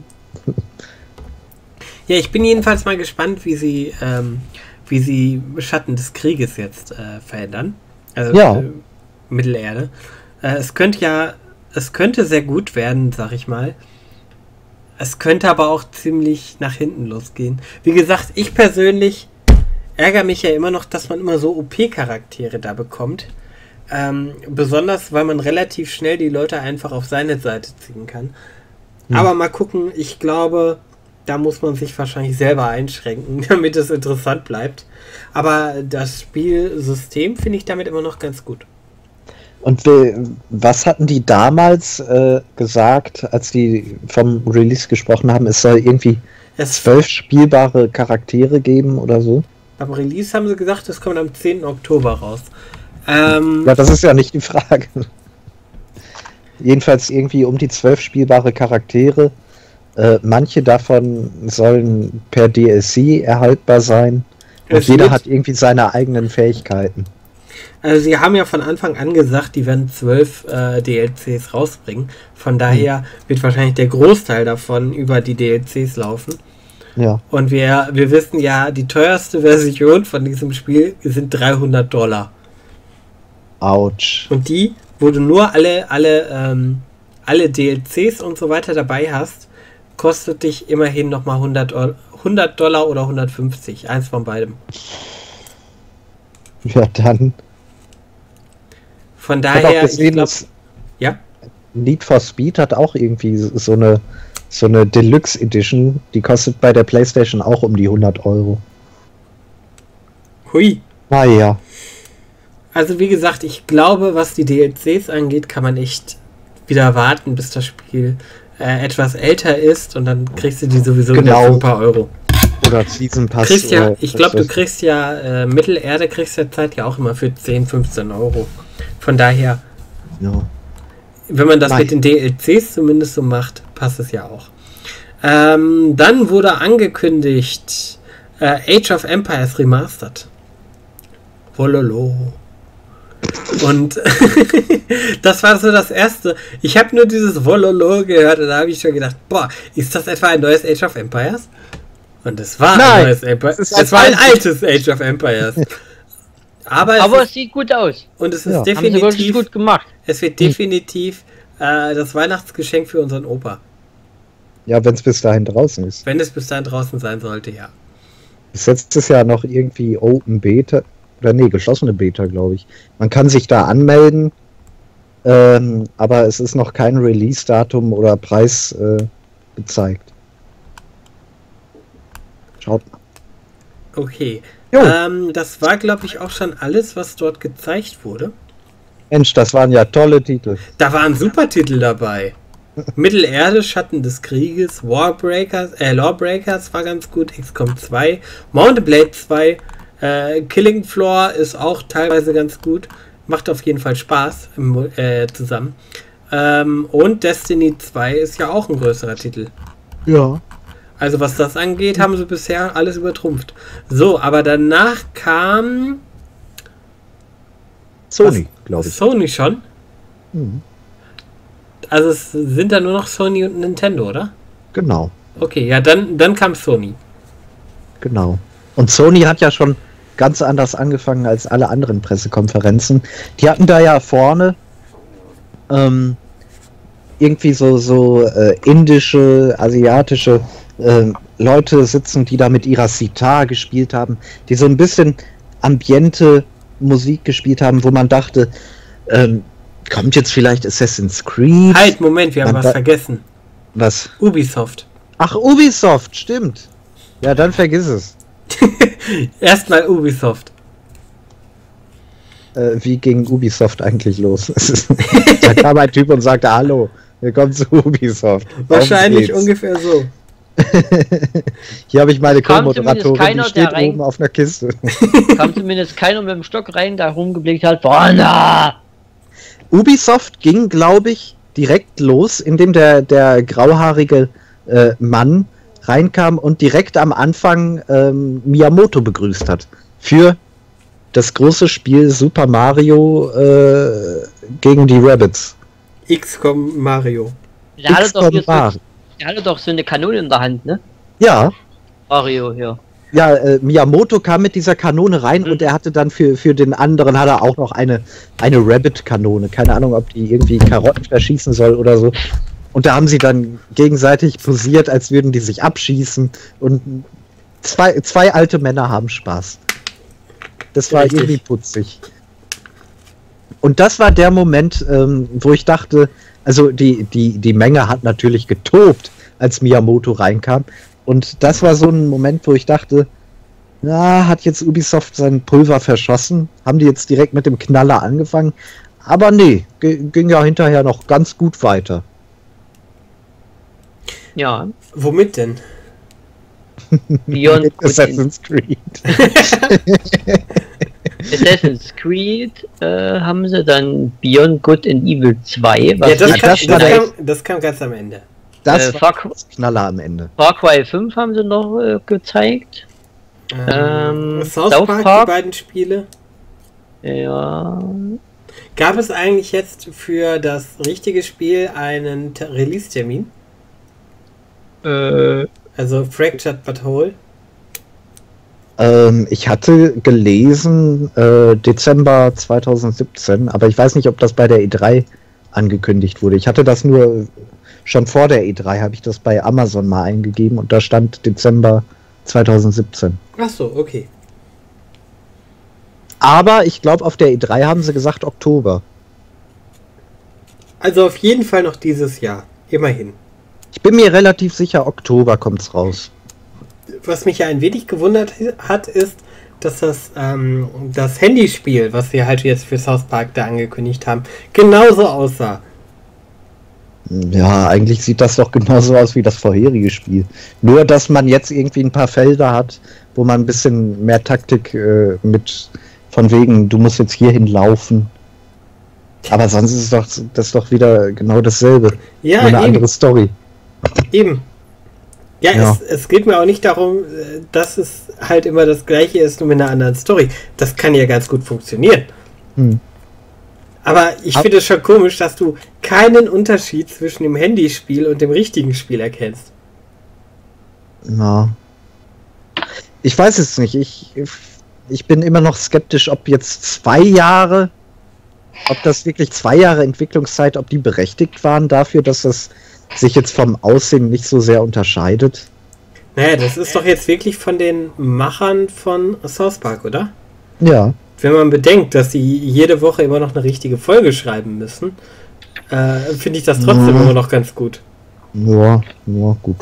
Ja, ich bin jedenfalls mal gespannt, wie sie Schatten des Krieges jetzt verändern. Also ja. Mittelerde. Es könnte sehr gut werden, sag ich mal. Es könnte aber auch ziemlich nach hinten losgehen. Wie gesagt, ich persönlich ärgere mich ja immer noch, dass man immer so OP-Charaktere da bekommt. Besonders, weil man relativ schnell die Leute einfach auf seine Seite ziehen kann. Aber mal gucken, ich glaube, da muss man sich wahrscheinlich selber einschränken, damit es interessant bleibt. Aber das Spielsystem finde ich damit immer noch ganz gut. Und was hatten die damals gesagt, als die vom Release gesprochen haben? Es soll irgendwie 12 spielbare Charaktere geben oder so? Beim Release haben sie gesagt, das kommt am 10. Oktober raus. Ja, das ist ja nicht die Frage. Jedenfalls irgendwie um die 12 spielbare Charaktere. Manche davon sollen per DLC erhaltbar sein. Und jeder hat irgendwie seine eigenen Fähigkeiten. Also sie haben ja von Anfang an gesagt, die werden 12 DLCs rausbringen. Von daher wird wahrscheinlich der Großteil davon über die DLCs laufen. Ja. Und wir wissen ja, die teuerste Version von diesem Spiel sind $300. Autsch. Und die, wo du nur alle DLCs und so weiter dabei hast, kostet dich immerhin nochmal $100 oder 150. Eins von beidem. Ja, dann. Von daher, ich glaub, ja? Need for Speed hat auch irgendwie so eine Deluxe Edition, die kostet bei der PlayStation auch um die €100. Hui. Naja. Also wie gesagt, ich glaube, was die DLCs angeht, kann man echt wieder warten, bis das Spiel etwas älter ist und dann kriegst du die sowieso wieder für ein paar Euro. Oder Season Pass. Ich glaube, du kriegst ja Mittelerde kriegst ja Zeit ja auch immer für 10, 15 Euro. Von daher, ja. Wenn man das mit den DLCs zumindest so macht, passt es ja auch. Dann wurde angekündigt Age of Empires Remastered. Wololo. Und das war so das erste. Ich habe nur dieses Wololo gehört und da habe ich schon gedacht, boah, ist das etwa ein neues Age of Empires? Und es war ein neues es war ein altes Age of Empires. Aber es sieht gut aus. Und es ist definitiv gut gemacht. Es wird definitiv das Weihnachtsgeschenk für unseren Opa. Ja, wenn es bis dahin draußen ist. Wenn es bis dahin draußen sein sollte, ja. Bis jetzt ist ja noch irgendwie Open Beta. Oder nee, geschlossene Beta, glaube ich. Man kann sich da anmelden, aber es ist noch kein Release-Datum oder Preis gezeigt. Schaut mal. Okay. Das war, glaube ich, auch schon alles, was dort gezeigt wurde. Mensch, das waren ja tolle Titel. Da waren super Titel dabei. Mittelerde, Schatten des Krieges, Lawbreakers war ganz gut, XCOM 2, Mount & Blade 2, Killing Floor ist auch teilweise ganz gut. Macht auf jeden Fall Spaß zusammen. Und Destiny 2 ist ja auch ein größerer Titel. Ja. Also was das angeht, haben sie bisher alles übertrumpft. So, aber danach kam Sony, glaube ich. Sony schon? Mhm. Also es sind da nur noch Sony und Nintendo, oder? Genau. Okay, ja, dann kam Sony. Genau. Und Sony hat ja schon ganz anders angefangen als alle anderen Pressekonferenzen. Die hatten da ja vorne irgendwie so indische, asiatische Leute sitzen, die da mit ihrer Sitar gespielt haben, die so ein bisschen ambiente Musik gespielt haben, wo man dachte, kommt jetzt vielleicht Assassin's Creed? Halt, Moment, wir haben was vergessen. Was? Ubisoft. Ach, Ubisoft, stimmt. Ja, dann vergiss es. Erstmal Ubisoft. Wie ging Ubisoft eigentlich los? Da kam ein Typ und sagte, hallo, willkommen zu Ubisoft. Wahrscheinlich ungefähr so. Hier habe ich meine Kam Co-Moderatorin, die steht oben auf einer Kiste. Kam zumindest keiner mit dem Stock rein, da rumgeblickt hat, Bonner! Ubisoft ging, glaube ich, direkt los, indem der grauhaarige Mann reinkam und direkt am Anfang Miyamoto begrüßt hat. Für das große Spiel Super Mario gegen die Rabbids. XCOM Mario. Der hatte doch so eine Kanone in der Hand, ne? Ja. Mario, ja. Ja, Miyamoto kam mit dieser Kanone rein und er hatte dann für den anderen hat er auch noch eine Rabbit-Kanone. Keine Ahnung, ob die irgendwie Karotten verschießen soll oder so. Und da haben sie dann gegenseitig posiert, als würden die sich abschießen. Und zwei alte Männer haben Spaß. Das war Richtig. irgendwie putzig. Und das war der Moment, wo ich dachte, also die Menge hat natürlich getobt, als Miyamoto reinkam. Und das war so ein Moment, wo ich dachte, na, hat jetzt Ubisoft sein Pulver verschossen? Haben die jetzt direkt mit dem Knaller angefangen? Aber nee, ging ja hinterher noch ganz gut weiter. Ja. Womit denn? Beyond Assassin's Creed. Assassin's Creed haben sie dann Beyond Good and Evil 2. Ja, Was das kam ganz am Ende. Das war Far das Knaller am Ende. Cry 5 haben sie noch gezeigt. South Park, die beiden Spiele. Ja. Gab es eigentlich jetzt für das richtige Spiel einen Release-Termin? Also Fractured But Whole? Ich hatte gelesen Dezember 2017, aber ich weiß nicht, ob das bei der E3 angekündigt wurde. Ich hatte das nur schon vor der E3, habe ich das bei Amazon mal eingegeben und da stand Dezember 2017. Ach so, okay. Aber ich glaube, auf der E3 haben sie gesagt Oktober. Also auf jeden Fall noch dieses Jahr. Immerhin. Ich bin mir relativ sicher, Oktober kommt's raus. Was mich ja ein wenig gewundert hat, ist, dass das Handyspiel, was sie halt jetzt für South Park da angekündigt haben, genauso aussah. Ja, eigentlich sieht das doch genauso aus wie das vorherige Spiel. Nur, dass man jetzt irgendwie ein paar Felder hat, wo man ein bisschen mehr Taktik mit von wegen, du musst jetzt hierhin laufen. Aber sonst ist das doch wieder genau dasselbe. Ja, nur eine eben. andere Story. Eben. Ja. Es geht mir auch nicht darum, dass es halt immer das gleiche ist, nur mit einer anderen Story. Das kann ja ganz gut funktionieren. Aber ich finde es schon komisch, dass du keinen Unterschied zwischen dem Handyspiel und dem richtigen Spiel erkennst. Ja. Ich weiß es nicht. Ich bin immer noch skeptisch, ob jetzt 2 Jahre, ob das wirklich 2 Jahre Entwicklungszeit, ob die berechtigt waren dafür, dass das sich jetzt vom Aussehen nicht so sehr unterscheidet. Naja, das ist doch jetzt wirklich von den Machern von South Park, oder? Ja. Wenn man bedenkt, dass sie jede Woche immer noch eine richtige Folge schreiben müssen, finde ich das trotzdem immer noch ganz gut. Ja, gut.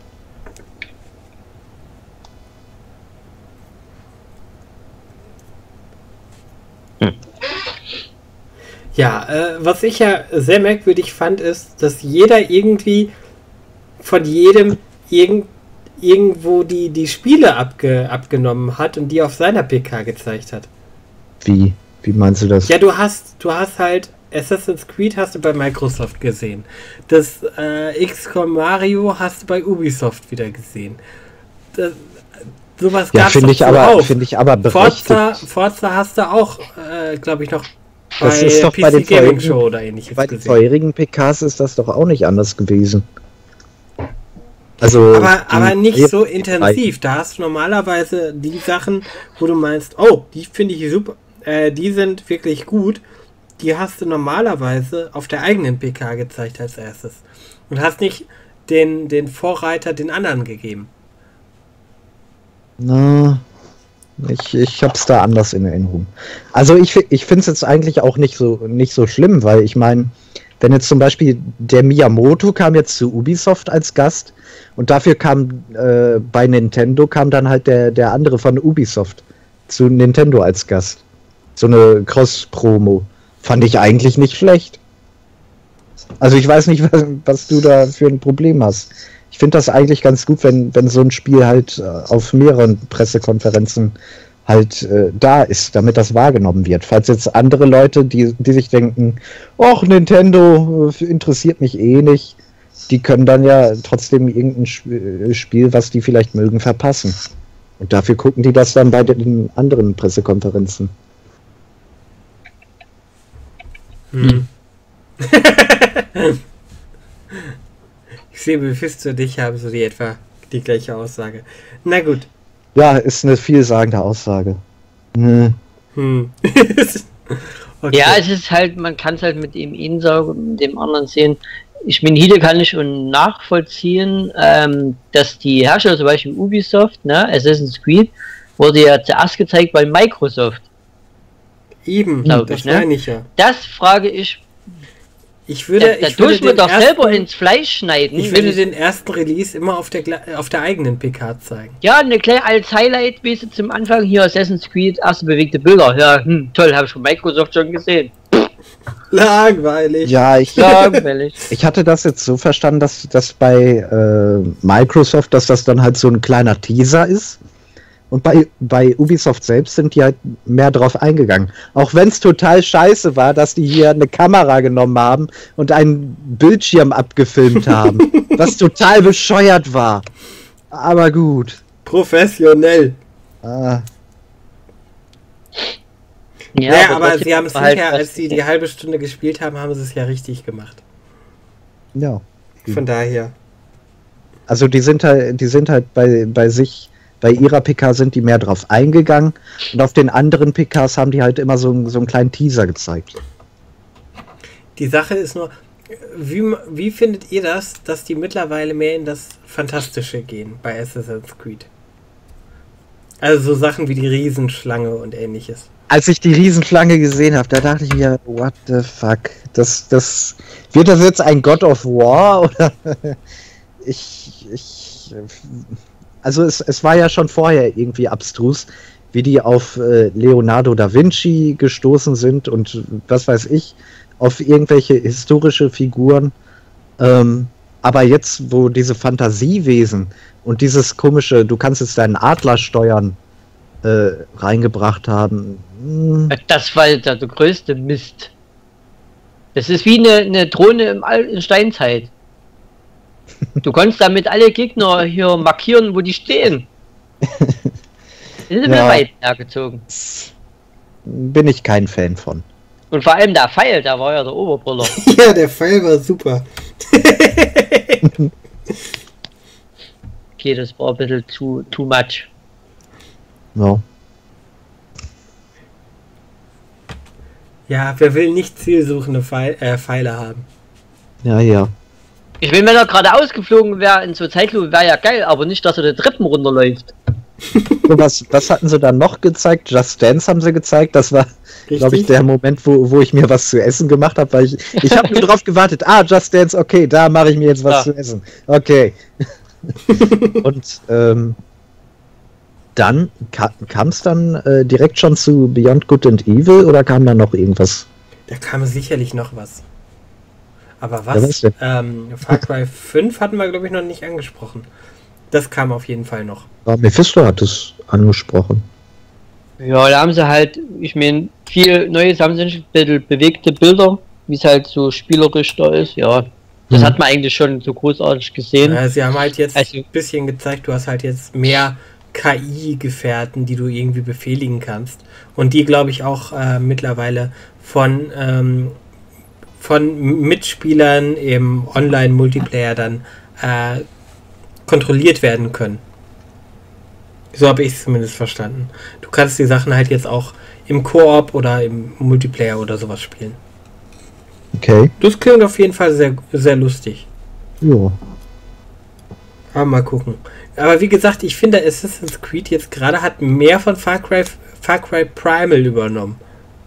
Ja, was ich ja sehr merkwürdig fand, ist, dass jeder irgendwie von jedem irgendwo die Spiele abgenommen hat und die auf seiner PK gezeigt hat. Wie meinst du das? Ja, du hast halt Assassin's Creed hast du bei Microsoft gesehen. Das XCOM Mario hast du bei Ubisoft wieder gesehen. Sowas gab es finde ich aber berechtigt. Forza hast du auch, glaube ich, noch das bei ist doch PC bei den Gaming Show oder ähnliches bei den vorherigen PKs ist das doch auch nicht anders gewesen. Also aber nicht so intensiv. Da hast du normalerweise die Sachen, wo du meinst, oh, die finde ich super, die sind wirklich gut. Die hast du normalerweise auf der eigenen PK gezeigt als erstes. Und hast nicht den Vorreiter den anderen gegeben. Na, ich hab's da anders in Erinnerung. Also ich finde es jetzt eigentlich auch nicht so schlimm, weil ich meine, wenn jetzt zum Beispiel der Miyamoto kam jetzt zu Ubisoft als Gast und dafür kam bei Nintendo kam dann halt der andere von Ubisoft zu Nintendo als Gast. So eine Cross-Promo. Fand ich eigentlich nicht schlecht. Also ich weiß nicht, was du da für ein Problem hast. Ich finde das eigentlich ganz gut, wenn so ein Spiel halt auf mehreren Pressekonferenzen halt da ist, damit das wahrgenommen wird. Falls jetzt andere Leute, die sich denken, ach, Nintendo interessiert mich eh nicht, die können dann ja trotzdem irgendein Spiel, was die vielleicht mögen, verpassen. Und dafür gucken die das dann bei den anderen Pressekonferenzen. Ich sehe, Mephisto und ich haben so etwa die gleiche Aussage. Na gut. Ja, ist eine vielsagende Aussage. Okay. Ja, es ist halt, man kann es halt mit dem einen sagen, mit dem anderen sehen. Ich meine, hier kann ich schon nachvollziehen, dass die Hersteller, zum Beispiel Ubisoft, ne, Assassin's Creed, wurde ja zuerst gezeigt bei Microsoft. Eben, das meine ich ja. Das frage ich. Ich würde mir doch selber ins Fleisch schneiden. Ich würde den ersten Release immer auf der eigenen PK zeigen. Ja, eine kleine als Highlight, wie sie zum Anfang hier Assassin's Creed, erste bewegte Bilder. Ja, toll, habe ich von Microsoft schon gesehen. Langweilig. Ja, langweilig. Ich hatte das jetzt so verstanden, dass das bei Microsoft, dass das dann halt so ein kleiner Teaser ist. Und bei Ubisoft selbst sind die halt mehr drauf eingegangen. Auch wenn es total scheiße war, dass die hier eine Kamera genommen haben und einen Bildschirm abgefilmt haben. Was total bescheuert war. Aber gut. Professionell. Ah. Ja, aber sie haben es hinterher, als sie die halbe Stunde gespielt haben, haben sie es ja richtig gemacht. Ja. Von daher. Also die sind halt bei sich. Bei ihrer PK sind die mehr drauf eingegangen und auf den anderen PKs haben die halt immer so einen kleinen Teaser gezeigt. Die Sache ist nur, wie findet ihr das, dass die mittlerweile mehr in das Fantastische gehen bei Assassin's Creed? Also so Sachen wie die Riesenschlange und ähnliches. Als ich die Riesenschlange gesehen habe, da dachte ich mir, what the fuck? Wird das jetzt ein God of War? Oder Also es war ja schon vorher irgendwie abstrus, wie die auf Leonardo da Vinci gestoßen sind und was weiß ich, auf irgendwelche historische Figuren. Aber jetzt, wo diese Fantasiewesen und dieses komische, du kannst jetzt deinen Adler steuern, reingebracht haben. Das war der größte Mist. Das ist wie eine Drohne in Steinzeit. Du konntest damit alle Gegner hier markieren, wo die stehen. Das ist mir weit hergezogen. Bin ich kein Fan von. Und vor allem der Pfeil, der war ja der Oberbrüller. Ja, der Pfeil war super. Okay, das war ein bisschen too much. Ja. Ja, wer will nicht zielsuchende Pfeile haben? Ja. Ich will, wenn er gerade ausgeflogen wäre in so Zeitlupe, wäre ja geil, aber nicht, dass er die Treppen runterläuft. Was hatten sie dann noch gezeigt? Just Dance haben sie gezeigt. Das war, glaube ich, der Moment, wo ich mir was zu essen gemacht habe, weil ich habe nur drauf gewartet. Just Dance, okay, da mache ich mir jetzt was zu essen. Okay. Und dann kam es dann direkt schon zu Beyond Good and Evil oder kam da noch irgendwas? Da kam sicherlich noch was. Aber was? Far Cry 5 hatten wir, glaube ich, noch nicht angesprochen. Das kam auf jeden Fall noch. Ja, Mephisto hat es angesprochen. Ja, da haben sie halt, ich meine, viel Neues, haben sie ein bisschen bewegte Bilder, wie es halt so spielerisch da ist, ja. Das hat man eigentlich schon so großartig gesehen. Ja, sie haben halt jetzt ein bisschen gezeigt, du hast halt jetzt mehr KI-Gefährten, die du irgendwie befehligen kannst. Und die, glaube ich, auch mittlerweile von Mitspielern im Online-Multiplayer dann kontrolliert werden können. So habe ich es zumindest verstanden. Du kannst die Sachen halt jetzt auch im Koop oder im Multiplayer oder sowas spielen. Okay. Das klingt auf jeden Fall sehr, sehr lustig. Ja. Aber mal gucken. Aber wie gesagt, ich finde, Assassin's Creed jetzt gerade hat mehr von Far Cry Primal übernommen.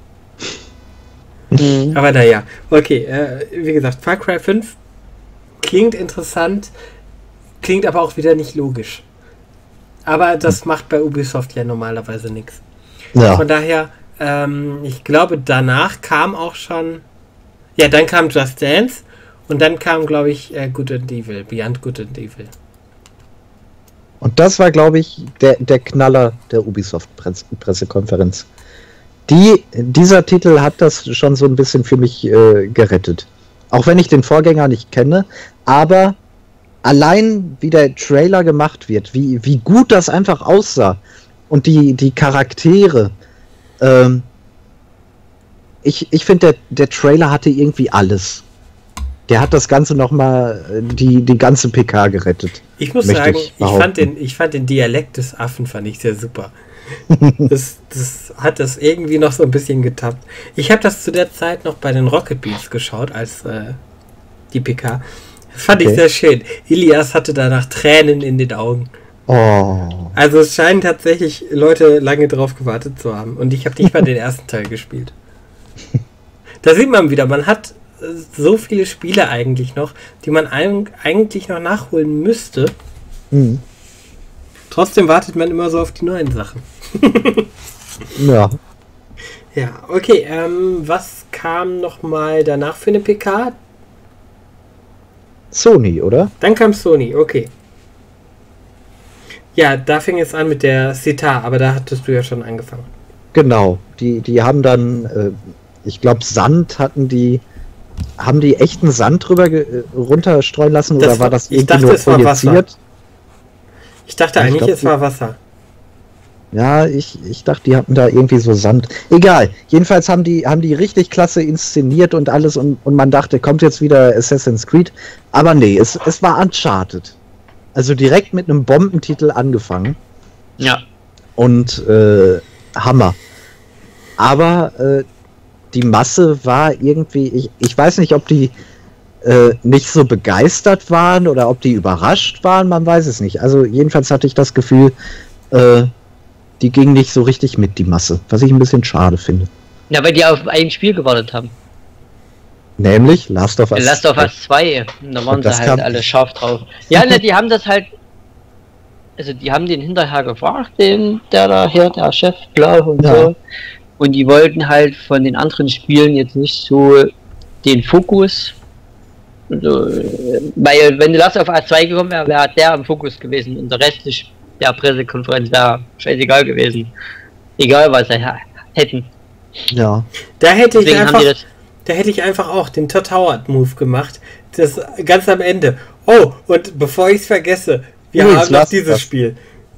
Aber naja, okay. Wie gesagt, Far Cry 5 klingt interessant, klingt aber auch wieder nicht logisch. Aber das macht bei Ubisoft ja normalerweise nichts. Ja. Von daher, ich glaube, danach kam auch schon... Ja, dann kam Just Dance und dann kam, glaube ich, Good and Evil, Beyond Good and Evil. Und das war, glaube ich, der Knaller der Ubisoft-Pressekonferenz. Dieser Titel hat das schon so ein bisschen für mich gerettet. Auch wenn ich den Vorgänger nicht kenne, aber allein wie der Trailer gemacht wird, wie gut das einfach aussah und die Charaktere. Ich finde, der Trailer hatte irgendwie alles. Der hat das Ganze nochmal, die ganze PK gerettet. Ich muss sagen, ich fand den Dialekt des Affen fand ich sehr super. Das hat das irgendwie noch so ein bisschen getappt. Ich habe das zu der Zeit noch bei den Rocket Beats geschaut, als die PK. Das fand ich sehr schön. Ilias hatte danach Tränen in den Augen. Oh. Also es scheinen tatsächlich Leute lange drauf gewartet zu haben. Und ich habe nicht mal den ersten Teil gespielt. Da sieht man wieder, man hat so viele Spiele eigentlich noch, die man eigentlich noch nachholen müsste. Mhm. Trotzdem wartet man immer so auf die neuen Sachen. Ja. Ja, okay. Was kam nochmal danach für eine PK? Sony, oder? Dann kam Sony, okay. Ja, da fing es an mit der Citar, aber da hattest du ja schon angefangen. Genau. Die haben dann, ich glaube, Sand hatten die. Haben die echten Sand drüber runterstreuen lassen oder war das irgendwie nur projiziert? Ich dachte eigentlich, es war Wasser. Ja, ich dachte, die hatten da irgendwie so Sand. Egal. Jedenfalls haben die richtig klasse inszeniert und alles und man dachte, kommt jetzt wieder Assassin's Creed. Aber nee, es war Uncharted. Also direkt mit einem Bombentitel angefangen. Ja. Und Hammer. Aber die Masse war irgendwie, ich weiß nicht, ob die nicht so begeistert waren oder ob die überrascht waren, man weiß es nicht. Also jedenfalls hatte ich das Gefühl, die ging nicht so richtig mit, die Masse, was ich ein bisschen schade finde. Ja, weil die auf ein Spiel gewartet haben. Nämlich Last of Us 2. Last of Us 2. Da waren sie halt alle scharf drauf. Ja, ne, die haben das halt, also die haben den hinterher gefragt, der Chef, bla und so. Und die wollten halt von den anderen Spielen jetzt nicht so den Fokus. Also, weil wenn du Last of Us 2 gekommen wäre, wäre der im Fokus gewesen und der Rest der Pressekonferenz wäre scheißegal gewesen. Egal was sie hätten. Ja. Da hätte ich einfach auch den Todd Howard Move gemacht. Das ganz am Ende. Oh, und bevor ich es vergesse, wir haben noch dieses Spiel.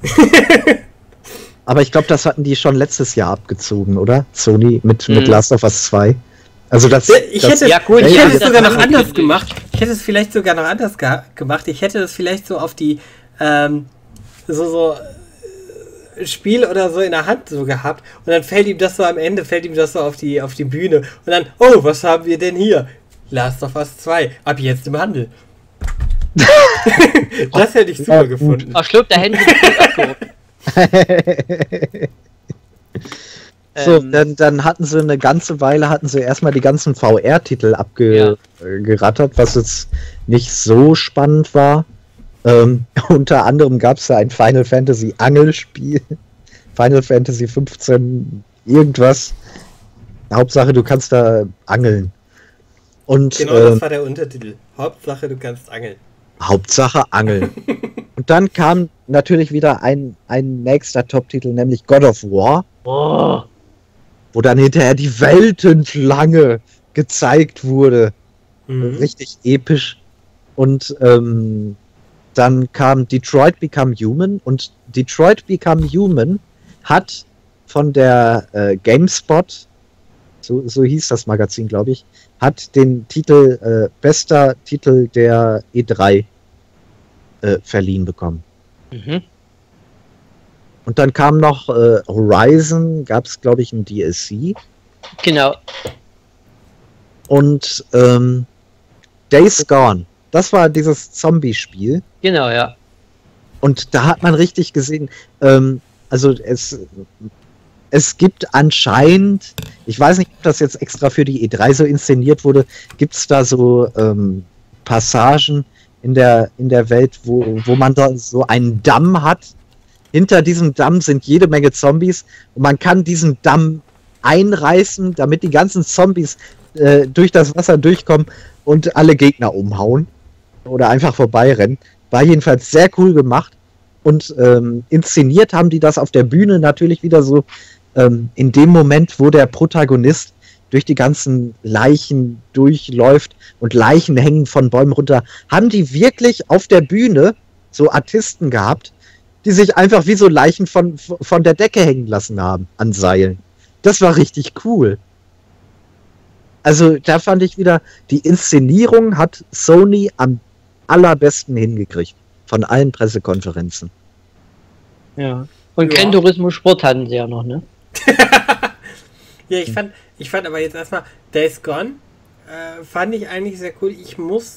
Aber ich glaube, das hatten die schon letztes Jahr abgezogen, oder? Sony mit Last of Us 2. Also ich hätte es sogar noch anders gemacht. Ich hätte es vielleicht sogar noch anders gemacht. Ich hätte das vielleicht so auf die so Spiel oder so in der Hand so gehabt und dann fällt ihm das so am Ende, auf die Bühne und dann, oh, was haben wir denn hier? Last of Us 2, ab jetzt im Handel. Das hätte ich super gefunden. Ach, schluck, da hätten sie so, dann hatten sie eine ganze Weile, erstmal die ganzen VR-Titel abgerattert, was jetzt nicht so spannend war. Unter anderem gab es da ein Final Fantasy Angelspiel. Final Fantasy 15 irgendwas. Hauptsache, du kannst da angeln. Und, genau, das war der Untertitel. Hauptsache, du kannst angeln. Hauptsache angeln. Und dann kam natürlich wieder ein nächster Top-Titel, nämlich God of War. Oh. Wo dann hinterher die Weltenschlange gezeigt wurde. Richtig episch. Und dann kam Detroit Become Human und Detroit Become Human hat von der GameSpot, so hieß das Magazin, glaube ich, hat den Titel bester Titel der E3 verliehen bekommen. Mhm. Und dann kam noch Horizon, gab es, glaube ich, ein DLC. Genau. Und Days Gone, das war dieses Zombie-Spiel. Genau, ja. Und da hat man richtig gesehen, also es gibt anscheinend, ich weiß nicht, ob das jetzt extra für die E3 so inszeniert wurde, gibt es da so Passagen in der Welt, wo man da so einen Damm hat. Hinter diesem Damm sind jede Menge Zombies und man kann diesen Damm einreißen, damit die ganzen Zombies durch das Wasser durchkommen und alle Gegner umhauen oder einfach vorbeirennen. War jedenfalls sehr cool gemacht und inszeniert haben die das auf der Bühne natürlich wieder so in dem Moment, wo der Protagonist durch die ganzen Leichen durchläuft und Leichen hängen von Bäumen runter, haben die wirklich auf der Bühne so Artisten gehabt, die sich einfach wie so Leichen von der Decke hängen lassen haben an Seilen. Das war richtig cool. Also da fand ich wieder, die Inszenierung hat Sony am allerbesten hingekriegt. Von allen Pressekonferenzen. Ja. Und Gran Turismo Sport hatten sie ja noch, ne? Ja, ich fand aber jetzt erstmal Days Gone fand ich eigentlich sehr cool. Ich muss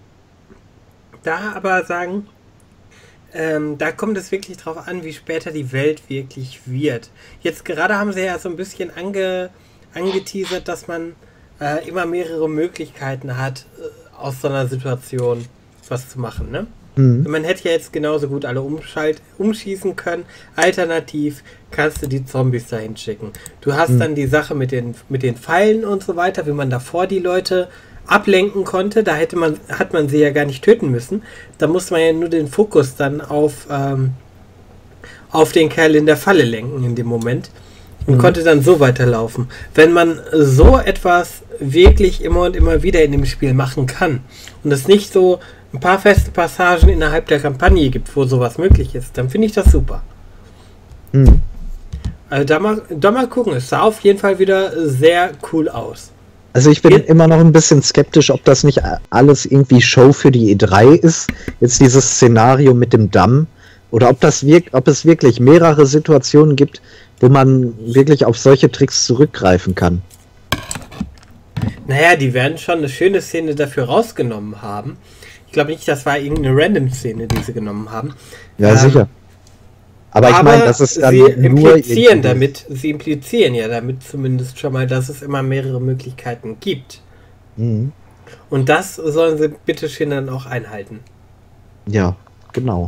da aber sagen, da kommt es wirklich drauf an, wie später die Welt wirklich wird. Jetzt gerade haben sie ja so ein bisschen angeteasert, dass man immer mehrere Möglichkeiten hat, aus so einer Situation was zu machen, ne? Mhm. Man hätte ja jetzt genauso gut alle umschießen können. Alternativ kannst du die Zombies dahin schicken. Du hast dann die Sache mit den Pfeilen und so weiter, wie man davor die Leute ablenken konnte. Da hat man sie ja gar nicht töten müssen. Da musste man ja nur den Fokus dann auf den Kerl in der Falle lenken in dem Moment und konnte dann so weiterlaufen. Wenn man so etwas wirklich immer und immer wieder in dem Spiel machen kann und es nicht so ein paar feste Passagen innerhalb der Kampagne gibt, wo sowas möglich ist, dann finde ich das super. Mhm. Also da mal gucken, es sah auf jeden Fall wieder sehr cool aus. Also ich bin immer noch ein bisschen skeptisch, ob das nicht alles irgendwie Show für die E3 ist, jetzt dieses Szenario mit dem Damm, oder ob es wirklich mehrere Situationen gibt, wo man wirklich auf solche Tricks zurückgreifen kann. Naja, die werden schon eine schöne Szene dafür rausgenommen haben. Ich glaube nicht, das war irgendeine Random-Szene, die sie genommen haben. Ja, sicher. Aber ich meine, das ist dann sie implizieren ja damit zumindest schon mal, dass es immer mehrere Möglichkeiten gibt. Mhm. Und das sollen sie bitte schön dann auch einhalten. Ja, genau.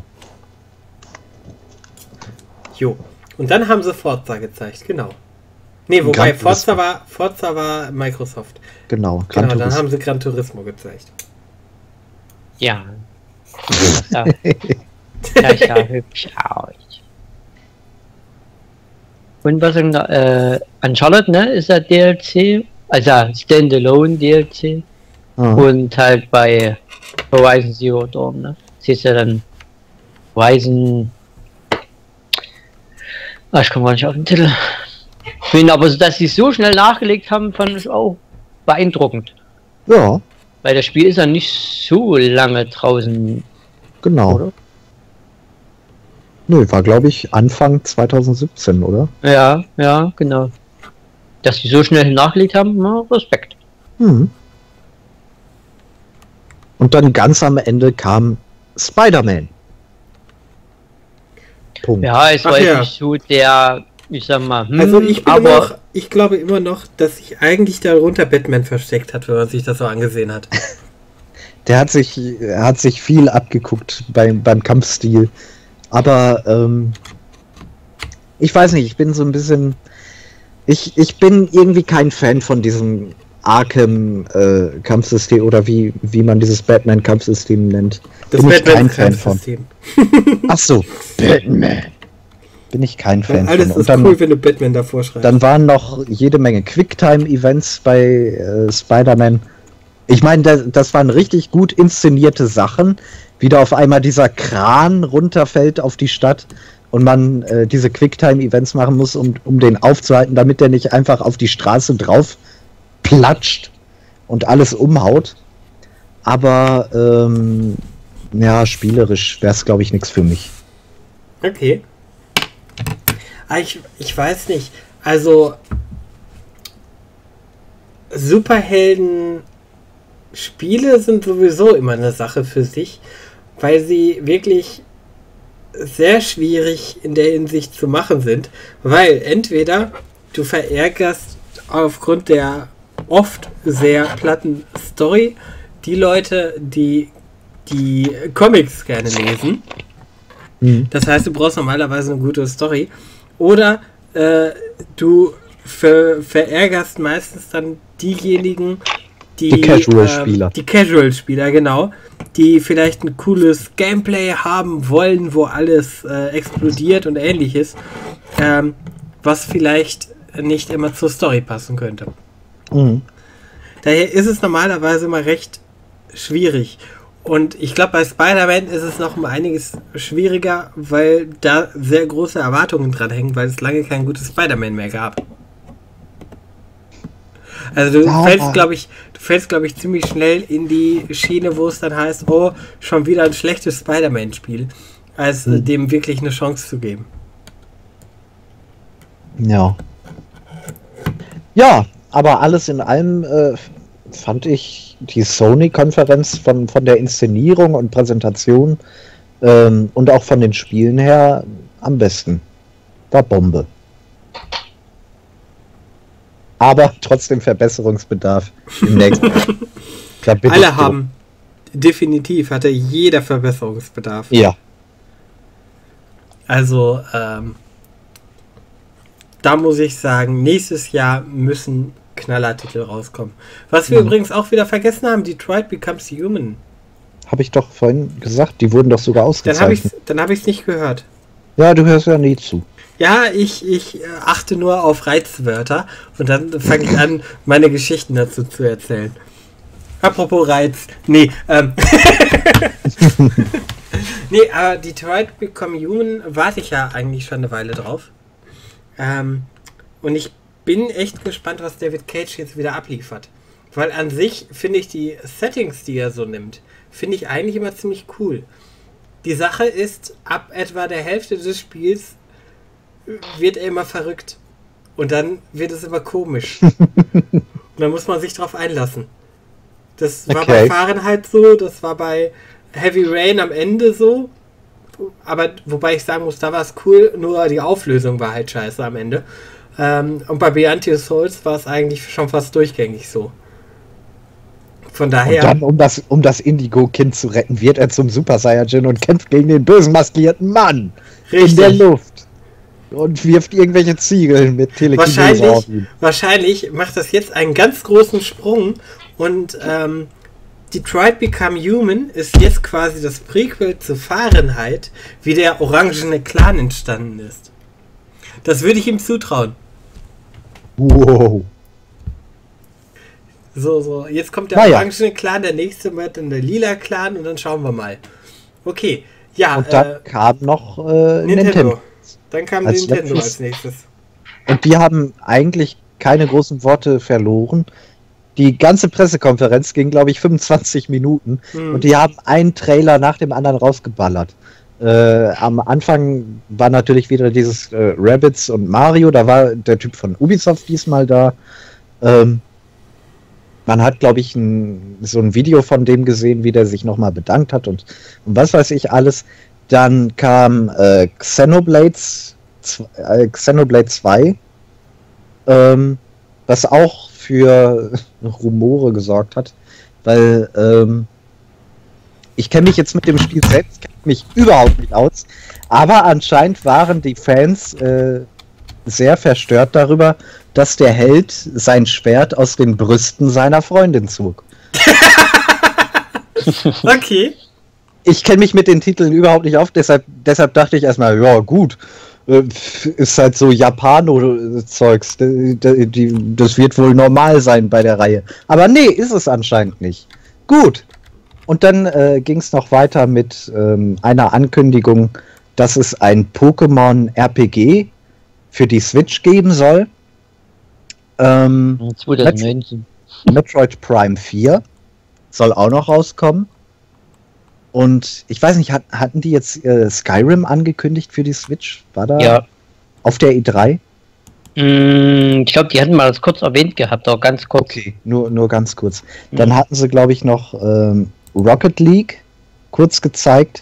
Jo. Und dann haben sie Forza gezeigt, genau. Nee, wobei Forza war Microsoft. Genau, dann haben sie Gran Turismo gezeigt. Ja. Das sah hübsch aus. Und was an Charlotte, ne, ist der DLC, also Standalone DLC. Und halt bei Horizon Zero Dawn, ne? Siehst du dann Horizon. Ich komme gar nicht auf den Titel. Aber dass sie so schnell nachgelegt haben, fand ich auch beeindruckend. Ja. Weil das Spiel ist ja nicht so lange draußen. Genau. Oder? Nö, war glaube ich Anfang 2017, oder? Ja, genau. Dass die so schnell nachgelegt haben, Respekt. Mhm. Und dann ganz am Ende kam Spider-Man. Punkt. Ja, es war nicht so der, ich sag mal, also ich glaube immer noch, dass sich eigentlich darunter Batman versteckt hat, wenn man sich das so angesehen hat. Der hat sich viel abgeguckt beim Kampfstil. Aber ich weiß nicht, ich bin so ein bisschen, ich bin irgendwie kein Fan von diesem Arkham Kampfsystem oder wie man dieses Batman Kampfsystem nennt. Das bin ich kein Fan von. Ach so, Batman. Bin ich kein Fan von. Alles ist cool, wenn du Batman davor schreibst. Dann waren noch jede Menge Quicktime-Events bei Spider-Man. Ich meine, das waren richtig gut inszenierte Sachen. Wie da auf einmal dieser Kran runterfällt auf die Stadt und man diese Quicktime-Events machen muss, um den aufzuhalten, damit der nicht einfach auf die Straße drauf platscht und alles umhaut. Aber ja, spielerisch wäre es, glaube ich, nichts für mich. Okay. Ich weiß nicht. Also Superhelden-Spiele sind sowieso immer eine Sache für sich, weil sie wirklich sehr schwierig in der Hinsicht zu machen sind, weil entweder du verärgerst aufgrund der oft sehr platten Story die Leute, die Comics gerne lesen. Das heißt, du brauchst normalerweise eine gute Story. Oder du verärgerst meistens dann diejenigen, die Casual-Spieler. Die Casual-Spieler, genau. Die vielleicht ein cooles Gameplay haben wollen, wo alles explodiert und ähnliches. Was vielleicht nicht immer zur Story passen könnte. Daher ist es normalerweise immer recht schwierig. Und ich glaube, bei Spider-Man ist es noch um einiges schwieriger, weil da sehr große Erwartungen dran hängen, weil es lange kein gutes Spider-Man mehr gab. Also du fällst, glaube ich, ziemlich schnell in die Schiene, wo es dann heißt, oh, schon wieder ein schlechtes Spider-Man-Spiel, als dem wirklich eine Chance zu geben. Ja. Ja, aber alles in allem fand ich die Sony-Konferenz von der Inszenierung und Präsentation und auch von den Spielen her am besten. War Bombe. Aber trotzdem Verbesserungsbedarf im nächsten. Alle haben. Definitiv hatte jeder Verbesserungsbedarf. Ja. Also, da muss ich sagen, nächstes Jahr müssen Knallertitel rauskommen. Was wir übrigens auch wieder vergessen haben, Detroit Becomes Human. Habe ich doch vorhin gesagt, die wurden doch sogar ausgezeichnet. Dann habe ich es nicht gehört. Ja, du hörst ja nie zu. Ja, ich achte nur auf Reizwörter und dann fange ich an, meine Geschichten dazu zu erzählen. Apropos Reiz. Nee, nee, aber Detroit Become Human warte ich ja eigentlich schon eine Weile drauf. Und ich bin echt gespannt, was David Cage jetzt wieder abliefert. Weil an sich finde ich die Settings, die er so nimmt, finde ich eigentlich immer ziemlich cool. Die Sache ist, ab etwa der Hälfte des Spiels wird er immer verrückt. Und dann wird es immer komisch. Und dann muss man sich drauf einlassen. Das war bei Fahrenheit so, das war bei Heavy Rain am Ende so. Aber wobei ich sagen muss, da war es cool, nur die Auflösung war halt scheiße am Ende. Und bei Beyond Two Souls war es eigentlich schon fast durchgängig so. Von daher. Und dann, um das Indigo-Kind zu retten, wird er zum Super Saiyajin und kämpft gegen den bösen maskierten Mann. Richtig. In der Luft. Und wirft irgendwelche Ziegel mit Telekinese auf ihn. Wahrscheinlich macht das jetzt einen ganz großen Sprung und Detroit Become Human ist jetzt quasi das Prequel zu Fahrenheit, wie der orangene Clan entstanden ist. Das würde ich ihm zutrauen. Wow. So, jetzt kommt der orangene Clan, der nächste wird dann der lila Clan und dann schauen wir mal. Okay, ja. Und dann kam noch Nintendo. Dann kam Nintendo als nächstes. Und die haben eigentlich keine großen Worte verloren. Die ganze Pressekonferenz ging, glaube ich, 25 Minuten. Und die haben einen Trailer nach dem anderen rausgeballert. Am Anfang war natürlich wieder dieses Rabbids und Mario. Da war der Typ von Ubisoft diesmal da. Man hat, glaube ich, so ein Video von dem gesehen, wie der sich nochmal bedankt hat und was weiß ich alles. Dann kam Xenoblade 2, was auch für Rumore gesorgt hat, weil ich kenne mich jetzt mit dem Spiel selbst überhaupt nicht aus, aber anscheinend waren die Fans sehr verstört darüber, dass der Held sein Schwert aus den Brüsten seiner Freundin zog. Okay. Ich kenne mich mit den Titeln überhaupt nicht auf, deshalb dachte ich erstmal, ja gut, ist halt so Japano-Zeugs, das wird wohl normal sein bei der Reihe. Aber nee, ist es anscheinend nicht. Gut. Und dann ging es noch weiter mit einer Ankündigung, dass es ein Pokémon-RPG für die Switch geben soll. 2019. Metroid Prime 4 soll auch noch rauskommen. Und ich weiß nicht, hatten die jetzt Skyrim angekündigt für die Switch? War da Ja. auf der E3? Ich glaube, die hatten mal das kurz erwähnt gehabt, auch ganz kurz. Okay, nur ganz kurz. Dann hatten sie, glaube ich, noch Rocket League kurz gezeigt.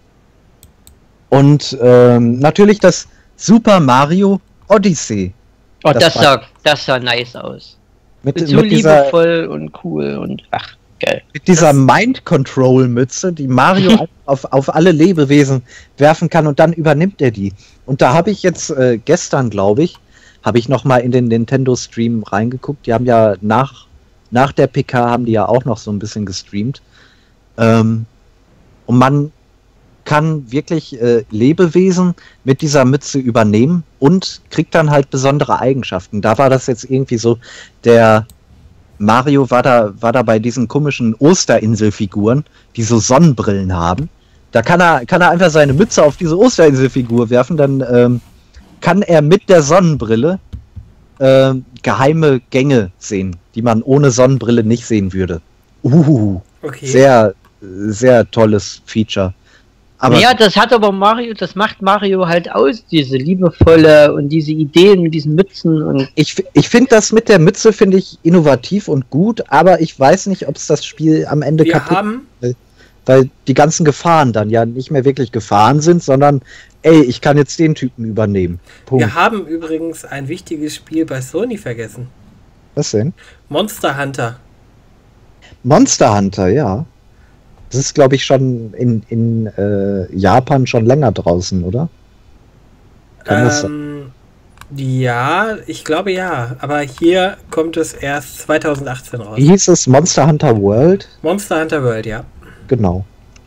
Und natürlich das Super Mario Odyssey. Oh, das sah nice aus. Mit So dieser, liebevoll und cool und ach, geil. mit dieser Mind-Control-Mütze, die Mario auf alle Lebewesen werfen kann und dann übernimmt er die. Und da habe ich jetzt gestern, glaube ich, habe ich nochmal in den Nintendo-Stream reingeguckt. Die haben ja nach der PK haben die ja auch noch so ein bisschen gestreamt. Und man kann wirklich Lebewesen mit dieser Mütze übernehmen und kriegt dann halt besondere Eigenschaften. Da war das jetzt irgendwie so, der Mario war da bei diesen komischen Osterinselfiguren, die so Sonnenbrillen haben. Da kann er einfach seine Mütze auf diese Osterinselfigur werfen, dann kann er mit der Sonnenbrille geheime Gänge sehen, die man ohne Sonnenbrille nicht sehen würde. Okay. Sehr, sehr tolles Feature. Aber ja, das macht Mario halt aus, diese liebevolle und diese Ideen mit diesen Mützen und. ich finde das mit der Mütze, finde ich, innovativ und gut, aber ich weiß nicht, ob es das Spiel am Ende kaputt macht, weil die ganzen Gefahren dann ja nicht mehr wirklich Gefahren sind, sondern ey, ich kann jetzt den Typen übernehmen. Punkt. Wir haben übrigens ein wichtiges Spiel bei Sony vergessen. Was denn? Monster Hunter. Monster Hunter, ja. Das ist, glaube ich, schon in Japan schon länger draußen, oder? Kann das sein? Ja, ich glaube ja. Aber hier kommt es erst 2018 raus. Wie hieß es? Monster Hunter World? Monster Hunter World, ja. Genau.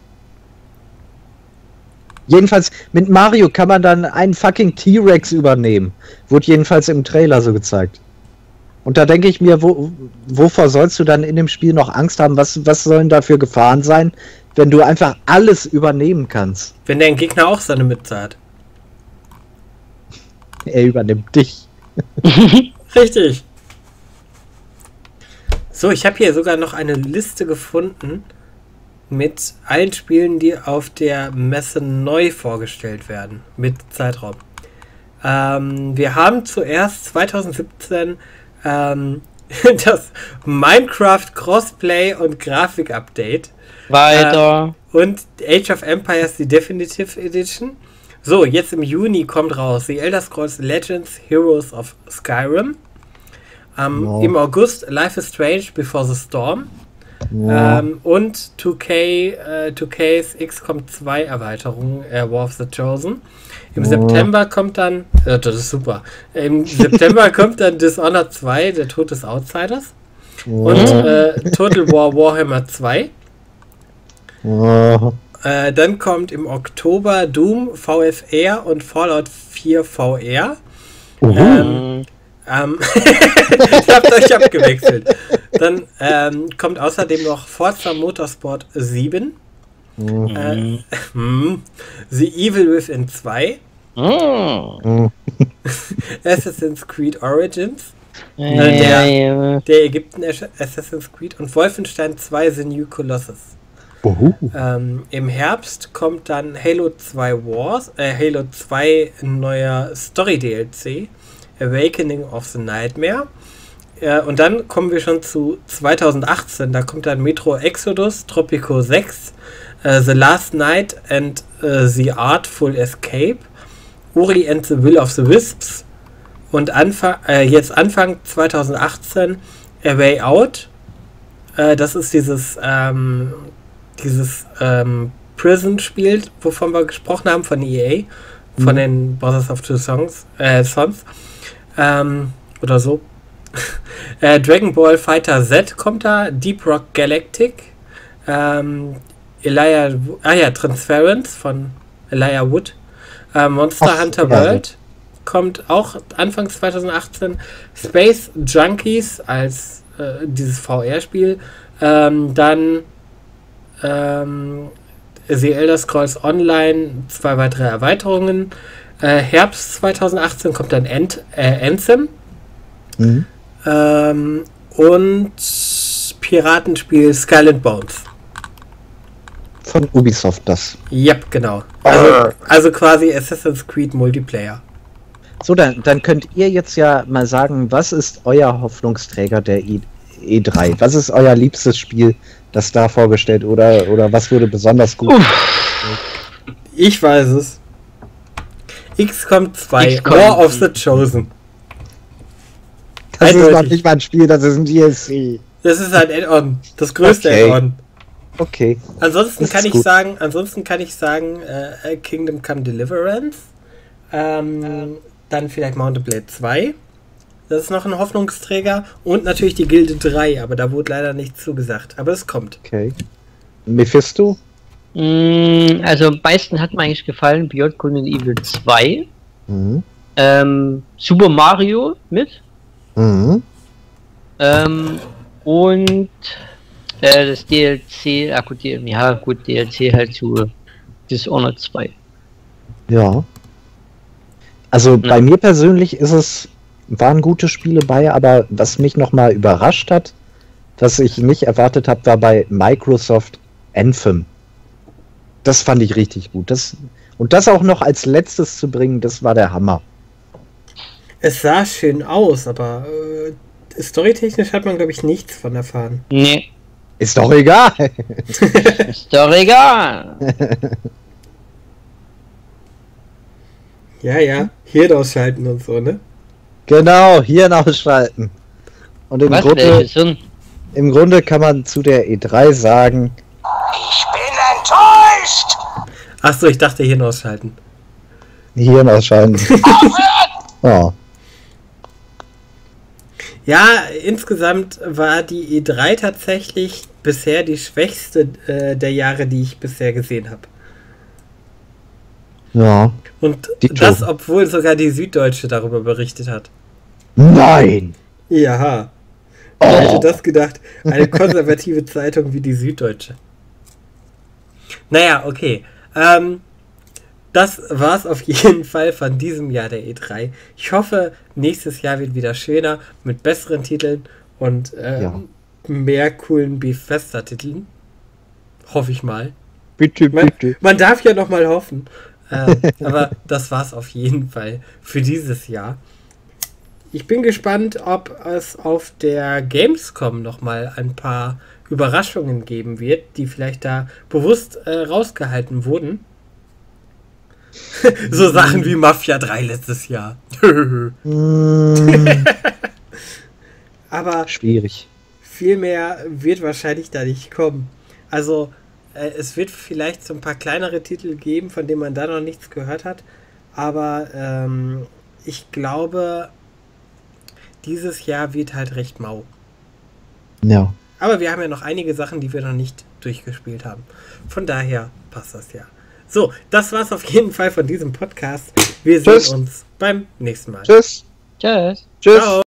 Jedenfalls, mit Mario kann man dann einen fucking T-Rex übernehmen. Wurde jedenfalls im Trailer so gezeigt. Und da denke ich mir, wovor sollst du dann in dem Spiel noch Angst haben? Was sollen da für Gefahren sein, wenn du einfach alles übernehmen kannst? Wenn der Gegner auch seine Mütze hat. Er übernimmt dich. Richtig. So, ich habe hier sogar noch eine Liste gefunden mit allen Spielen, die auf der Messe neu vorgestellt werden. Mit Zeitraum. Wir haben zuerst 2017 das Minecraft Crossplay und Grafik-Update. Weiter. Und Age of Empires, die Definitive Edition. So, jetzt im Juni kommt raus The Elder Scrolls Legends Heroes of Skyrim. Im August Life is Strange Before the Storm. Und 2K's XCOM 2 Erweiterung, War of the Chosen. Im September kommt dann, das ist super, im September kommt dann Dishonored 2, der Tod des Outsiders. Und Total War Warhammer 2. Dann kommt im Oktober Doom, VFR und Fallout 4 VR. Ich habt euch abgewechselt. Dann kommt außerdem noch Forza Motorsport 7. The Evil Within 2. Assassin's Creed Origins. Der Ägypten Assassin's Creed und Wolfenstein 2 The New Colossus. Im Herbst kommt dann Halo 2 Halo 2 neuer Story DLC, Awakening of the Nightmare. Und dann kommen wir schon zu 2018, da kommt dann Metro Exodus, Tropico 6, The Last Night and The Artful Escape, Ori and the Will of the Wisps und jetzt Anfang 2018 A Way Out. Das ist dieses Prison-Spiel, wovon wir gesprochen haben, von EA, von den Brothers of Two Sons. Oder so. Dragon Ball Fighter Z kommt da, Deep Rock Galactic, Transference von Elijah Wood, Monster Hunter World kommt auch Anfang 2018, Space Junkies als dieses VR-Spiel, dann The Elder Scrolls Online, 2 weitere Erweiterungen, Herbst 2018 kommt dann Anthem. Und Piratenspiel Skull and Bones. von Ubisoft das. Yep, genau. Also quasi Assassin's Creed Multiplayer. So, dann könnt ihr jetzt ja mal sagen, was ist euer Hoffnungsträger der E3? Was ist euer liebstes Spiel, das da vorgestellt oder was wurde besonders gut? Ich weiß es. XCOM 2, XCOM. War of the Chosen. Das ist noch Eindeutig. nicht mal ein Spiel, das ist ein DLC. Das ist ein Add-on. Das größte Okay. Add-on. Okay. Ansonsten Das kann ist ich gut. sagen, Kingdom Come Deliverance. Dann vielleicht Mount & Blade 2. Das ist noch ein Hoffnungsträger. Und natürlich die Gilde 3, aber da wurde leider nichts zugesagt. Aber es kommt. Okay. Mephisto? Also am meisten hat mir eigentlich gefallen Beyond Good and Evil 2. Mhm. Super Mario mit. Mhm. Und das DLC, DLC halt zu Dishonored 2. Ja. Also bei mir persönlich waren gute Spiele bei, aber was mich nochmal überrascht hat, was ich nicht erwartet habe, war bei Microsoft Anthem. Das fand ich richtig gut. Und das auch noch als letztes zu bringen, das war der Hammer. Es sah schön aus, aber storytechnisch hat man, glaube ich, nichts von erfahren. Nee, Ist doch egal. ist doch egal. Ja, Hirn ausschalten und so, ne? Genau, Hirn ausschalten. Und Was? Welches Hirn? im Grunde kann man zu der E3 sagen, Ich bin enttäuscht! Achso, ich dachte Hirn ausschalten. Hirn ausschalten. Ja. Ja, insgesamt war die E3 tatsächlich bisher die schwächste der Jahre, die ich bisher gesehen habe. Ja. Und Dito. das, obwohl sogar die Süddeutsche darüber berichtet hat. Nein! Ja. Wer hätte das gedacht? Eine konservative Zeitung wie die Süddeutsche. Naja, okay. Das war's auf jeden Fall von diesem Jahr der E3. Ich hoffe, nächstes Jahr wird wieder schöner, mit besseren Titeln und mehr coolen Bethesda-Titeln. Hoffe ich mal. Bitte, bitte. Man darf ja noch mal hoffen. Aber das war's auf jeden Fall für dieses Jahr. Ich bin gespannt, ob es auf der Gamescom noch mal ein paar Überraschungen geben wird, die vielleicht da bewusst rausgehalten wurden. So Sachen wie Mafia 3 letztes Jahr. Aber Schwierig. viel mehr wird wahrscheinlich da nicht kommen. Also es wird vielleicht so ein paar kleinere Titel geben, von denen man da noch nichts gehört hat. Aber ich glaube, dieses Jahr wird halt recht mau. Ja. Aber wir haben ja noch einige Sachen, die wir noch nicht durchgespielt haben. Von daher passt das ja. So, das war's auf jeden Fall von diesem Podcast. Wir Tschüss. sehen uns beim nächsten Mal. Tschüss. Tschüss. Tschüss. Ciao.